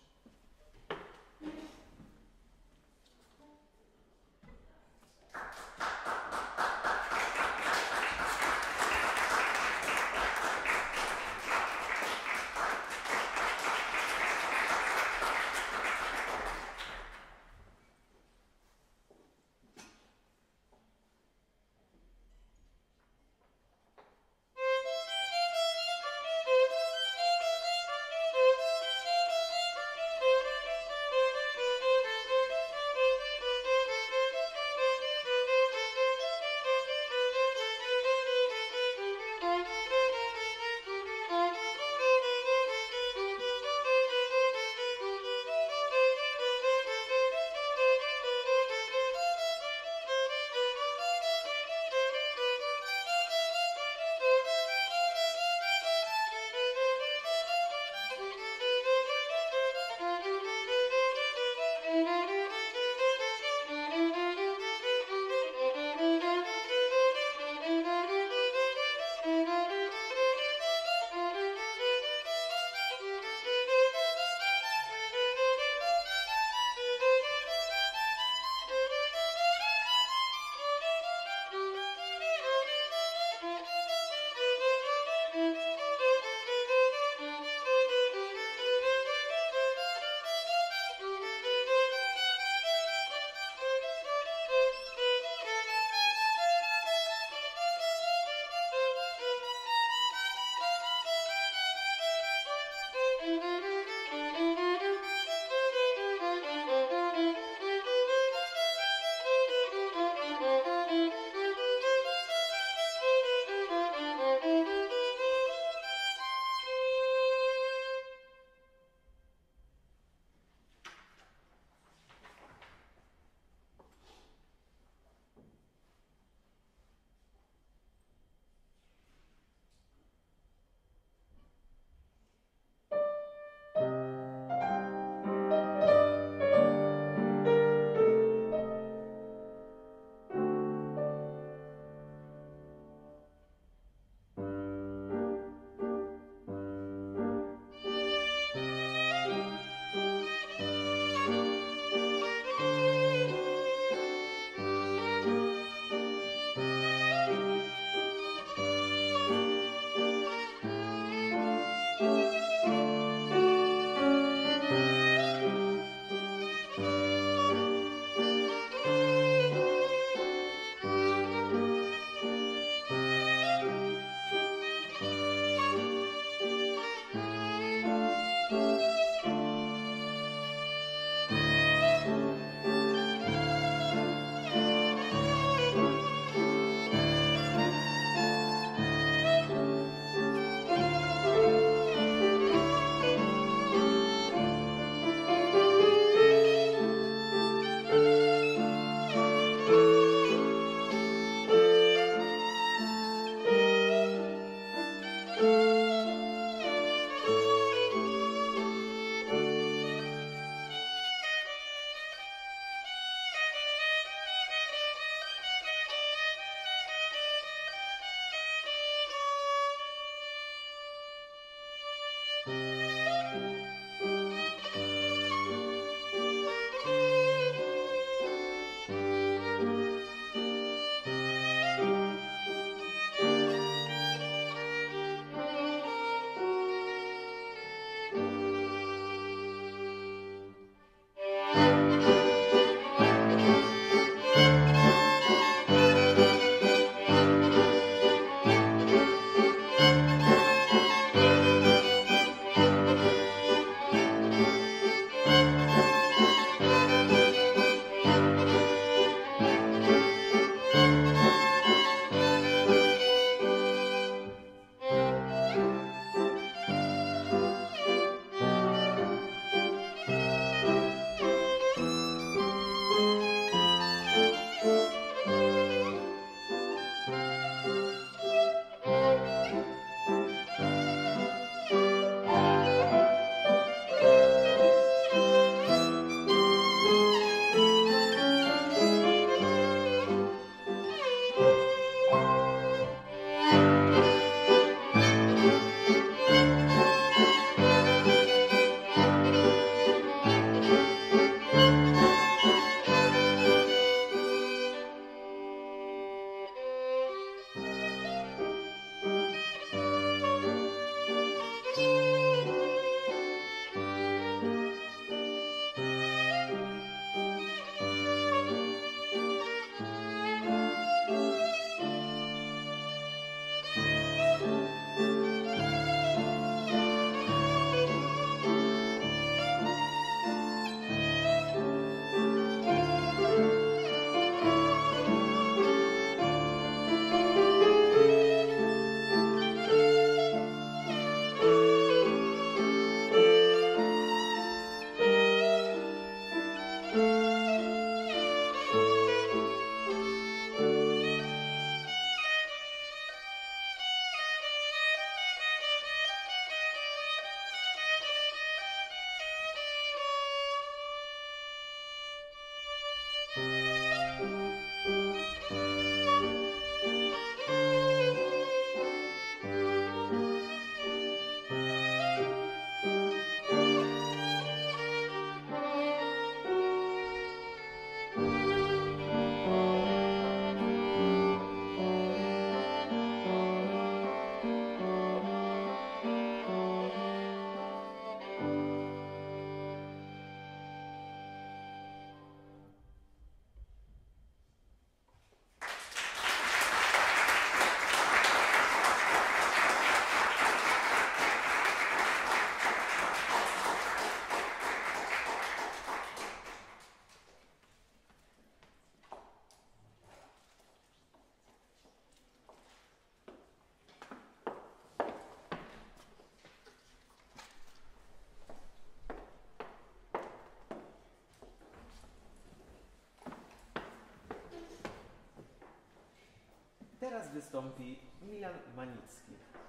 Teraz wystąpi Milan Manicki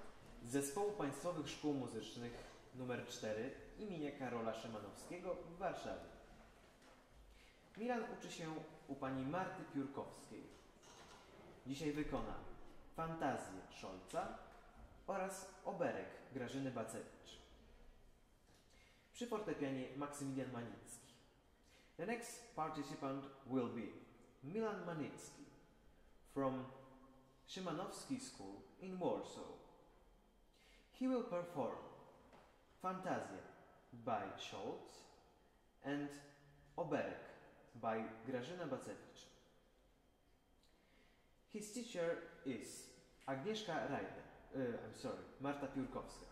z Zespołu Państwowych Szkół Muzycznych nr 4 imienia Karola Szymanowskiego w Warszawie. Milan uczy się u pani Marty Piórkowskiej. Dzisiaj wykona Fantazję Szolca oraz Oberek Grażyny Bacewicz. Przy fortepianie Maksymilian Manicki. The next participant will be Milan Manicki from Szymanowski School in Warsaw. He will perform Fantazja by Scholz and Oberek by Grażyna Bacewicz. His teacher is Agnieszka Reiner, Marta Piórkowska.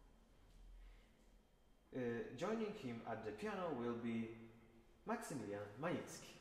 Joining him at the piano will be Maksymilian Manicki.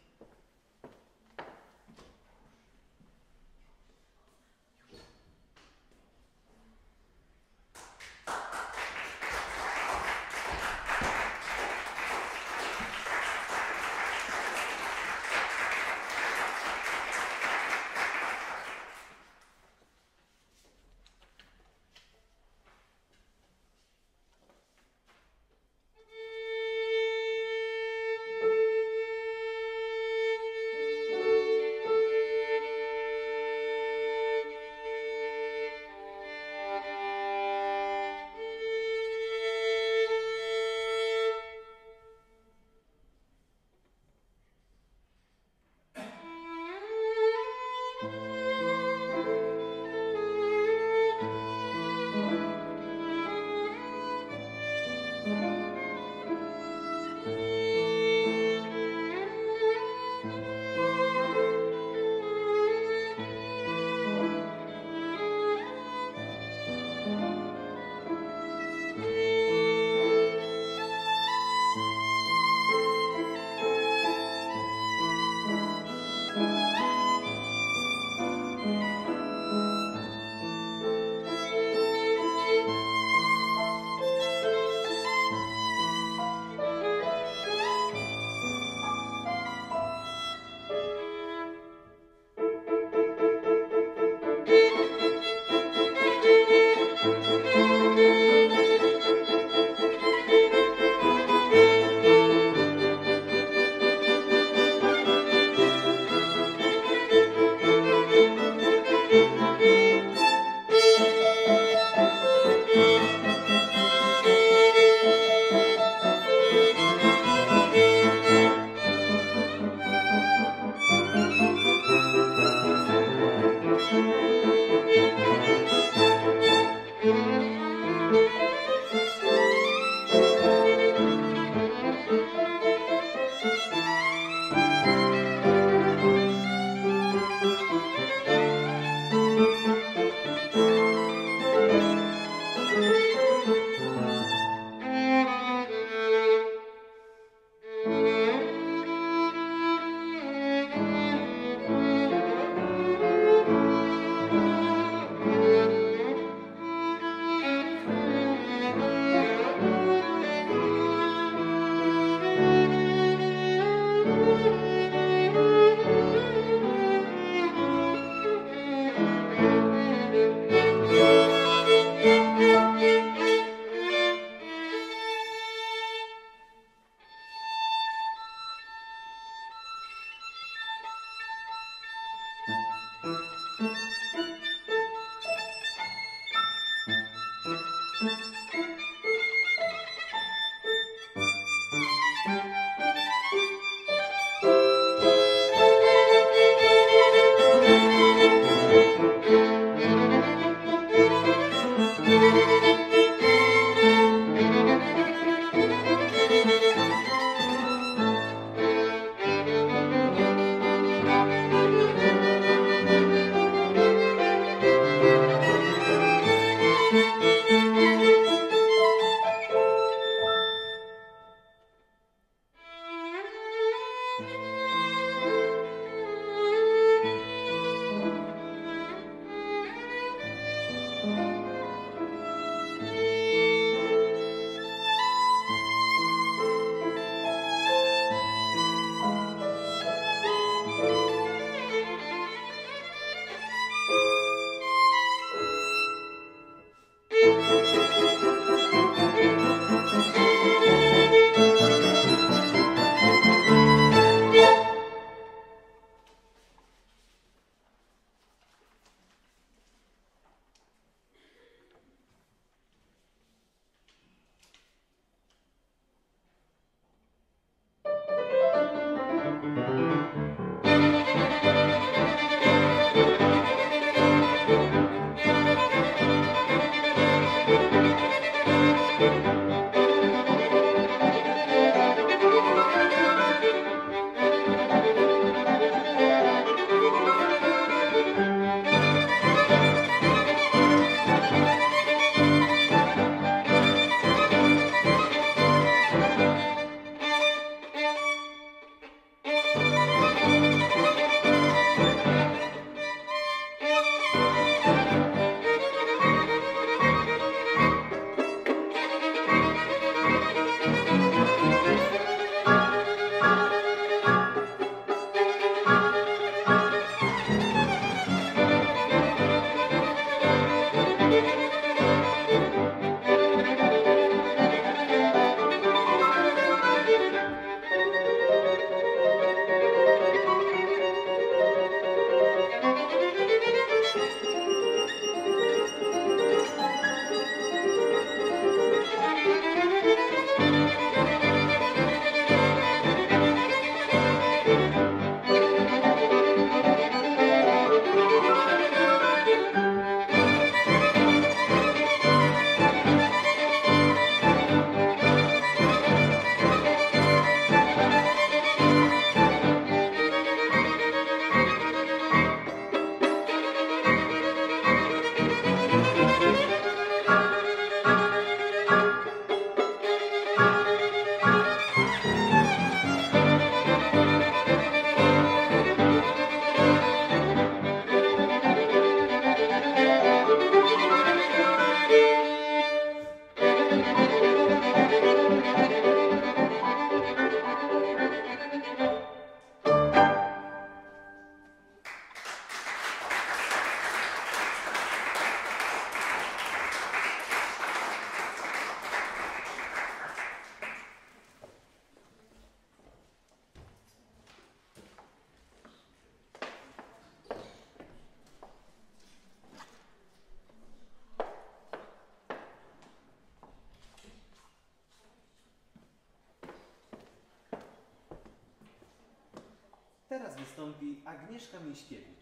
Teraz wystąpi Agnieszka Miśkiewicz z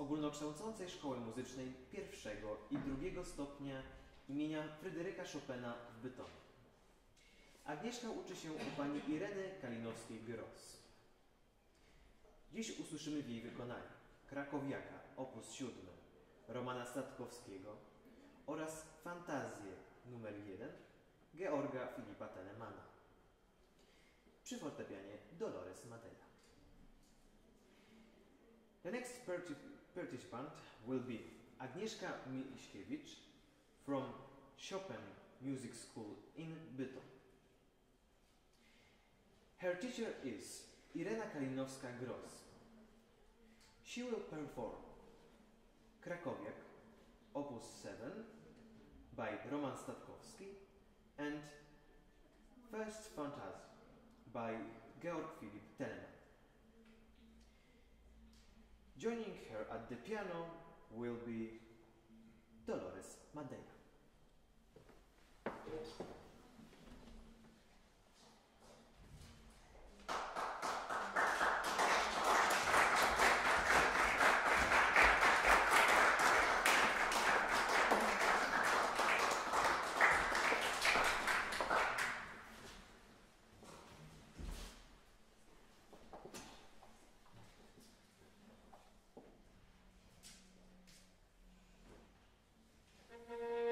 Ogólnokształcącej Szkoły Muzycznej pierwszego i drugiego stopnia imienia Fryderyka Chopina w Bytomiu. Agnieszka uczy się u pani Ireny Kalinowskiej-Gross. Dziś usłyszymy w jej wykonaniu Krakowiaka, op. 7, Romana Statkowskiego oraz Fantazję nr 1 Georga Filipa Telemana. Przy fortepianie Dolores Matera. The next participant will be Agnieszka Miśkiewicz from Chopin Music School in Bytom. Her teacher is Irena Kalinowska-Gross. She will perform Krakowiak, op. 7 by Roman Statkowski and First Fantasy by Georg Philipp Telemann. Joining her at the piano will be Dolores Madeira. Thank you.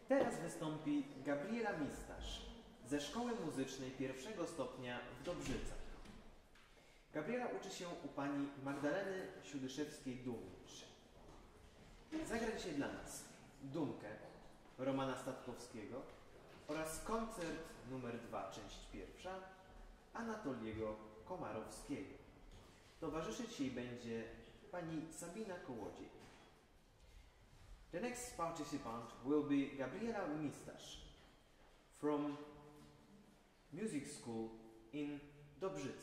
Teraz wystąpi Gabriela Mistasz ze Szkoły Muzycznej pierwszego stopnia w Dobrzycach. Gabriela uczy się u pani Magdaleny Siudyszewskiej-Dumnicz. Zagra dzisiaj dla nas Dumkę Romana Statkowskiego oraz koncert numer 2, część pierwsza Anatoliego Komarowskiego. Towarzyszyć jej będzie pani Sabina Kołodziej. The next participant will be Gabriela Mistasz from music school in Dobrzyce.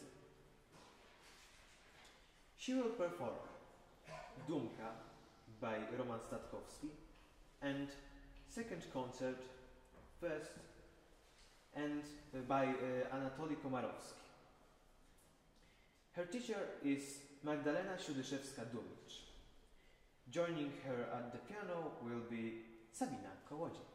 She will perform Dumka by Roman Statkowski and second concert first and by Anatoly Komarowski. Her teacher is Magdalena Siudyszewska-Dumnicz. Joining her at the piano will be Sabina Kołodziej.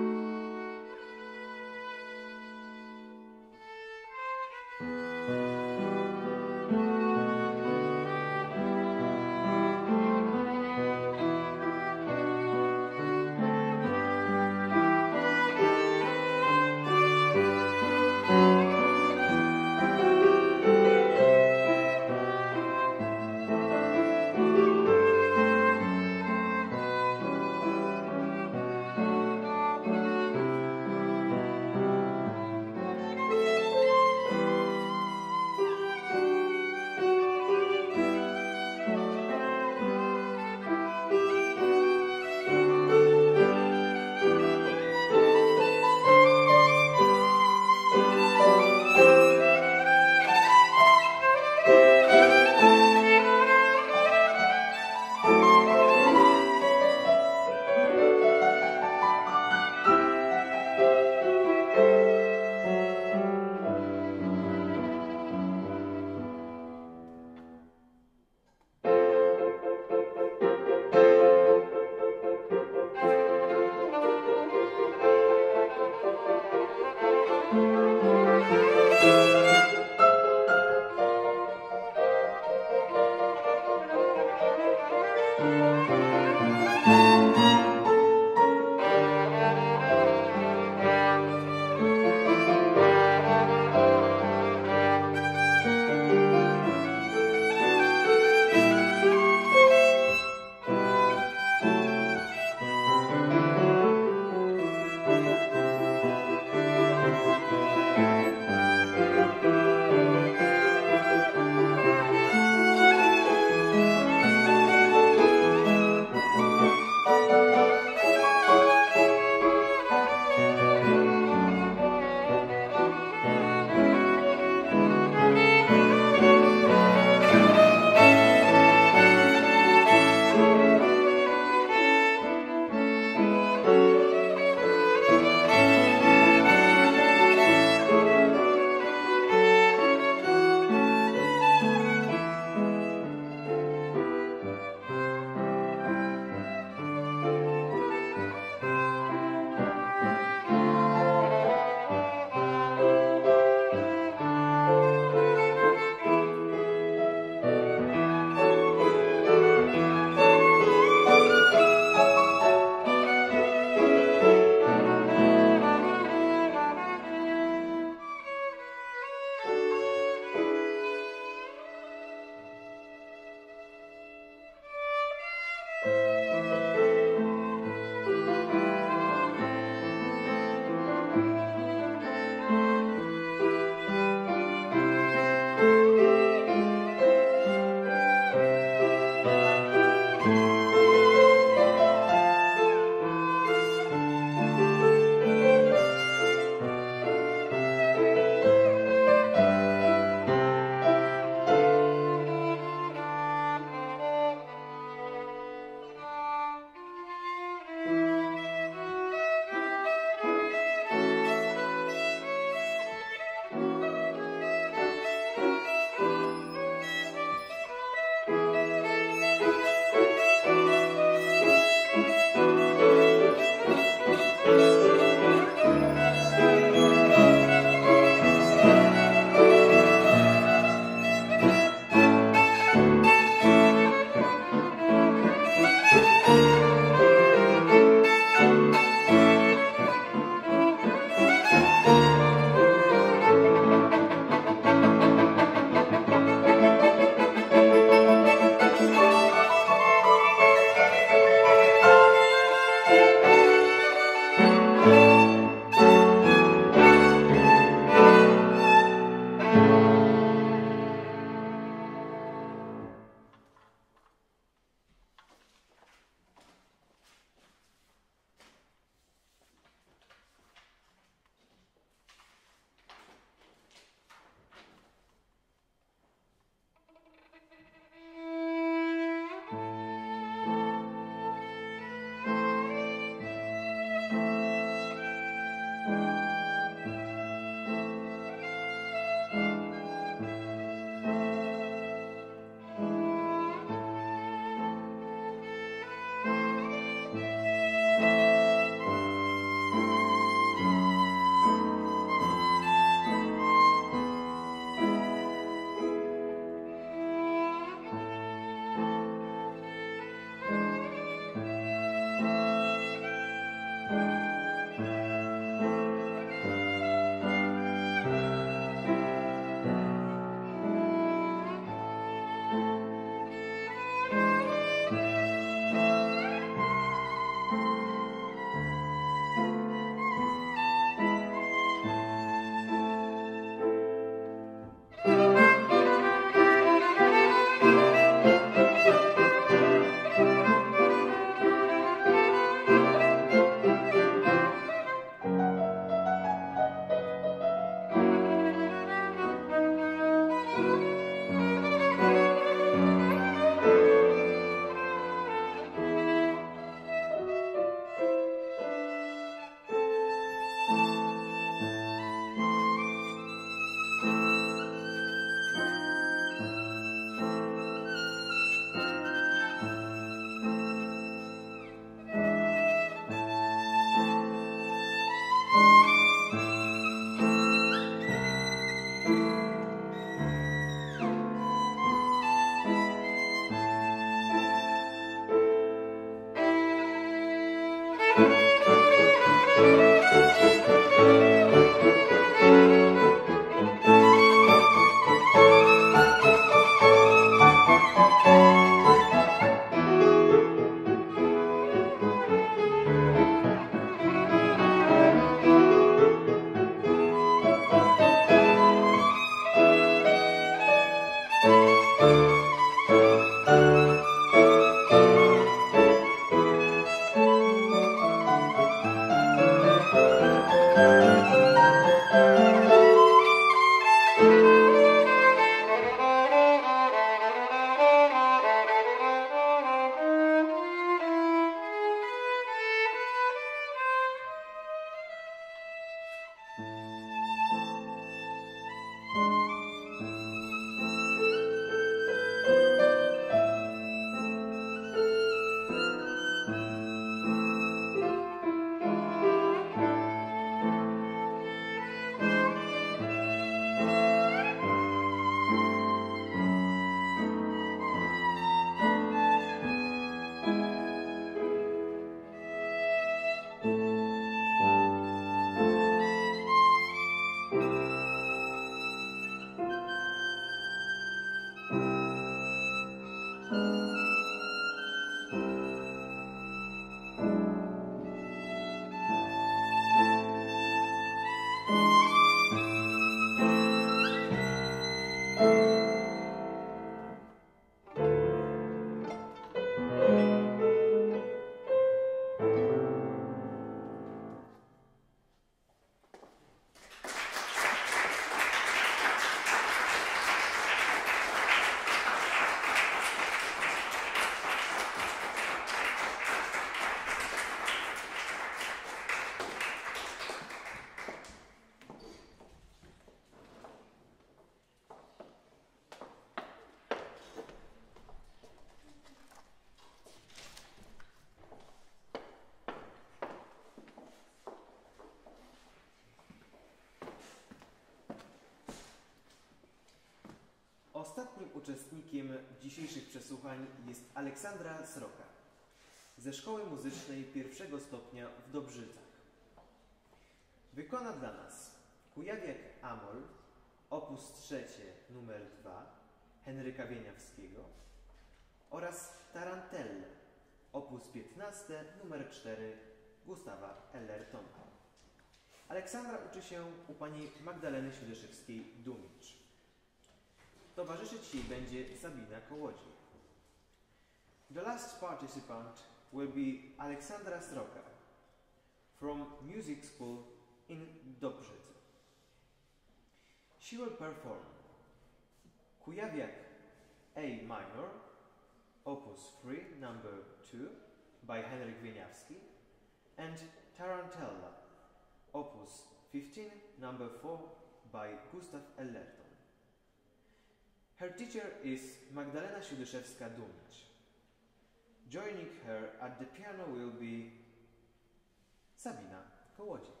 Ostatnim uczestnikiem dzisiejszych przesłuchań jest Aleksandra Sroka ze Szkoły Muzycznej pierwszego stopnia w Dobrzycach. Wykona dla nas Kujawiak Amol, opus 3 numer 2 Henryka Wieniawskiego oraz Tarantelle, opus 15 numer 4 Gustawa Ellertona. Aleksandra uczy się u pani Magdaleny Siudyszewskiej-Dumicz. Towarzyszyć jej będzie Sabina Kołodziej. The last participant will be Aleksandra Sroka from Music School in Dobrzyce. She will perform Kujawiak A minor, opus 3 number 2 by Henryk Wieniawski and Tarantella, opus 15 number 4 by Gustav Ellerton. Her teacher is Magdalena Siudyszewska-Dumicz. Joining her at the piano will be Sabina Kołodziej.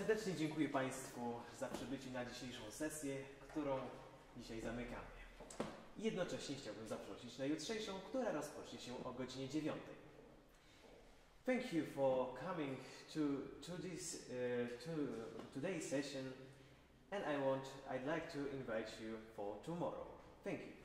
Serdecznie dziękuję Państwu za przybycie na dzisiejszą sesję, którą dzisiaj zamykamy. Jednocześnie chciałbym zaprosić na jutrzejszą, która rozpocznie się o godzinie 9. Thank you for coming to today's session, and I'd like to invite you for tomorrow. Thank you.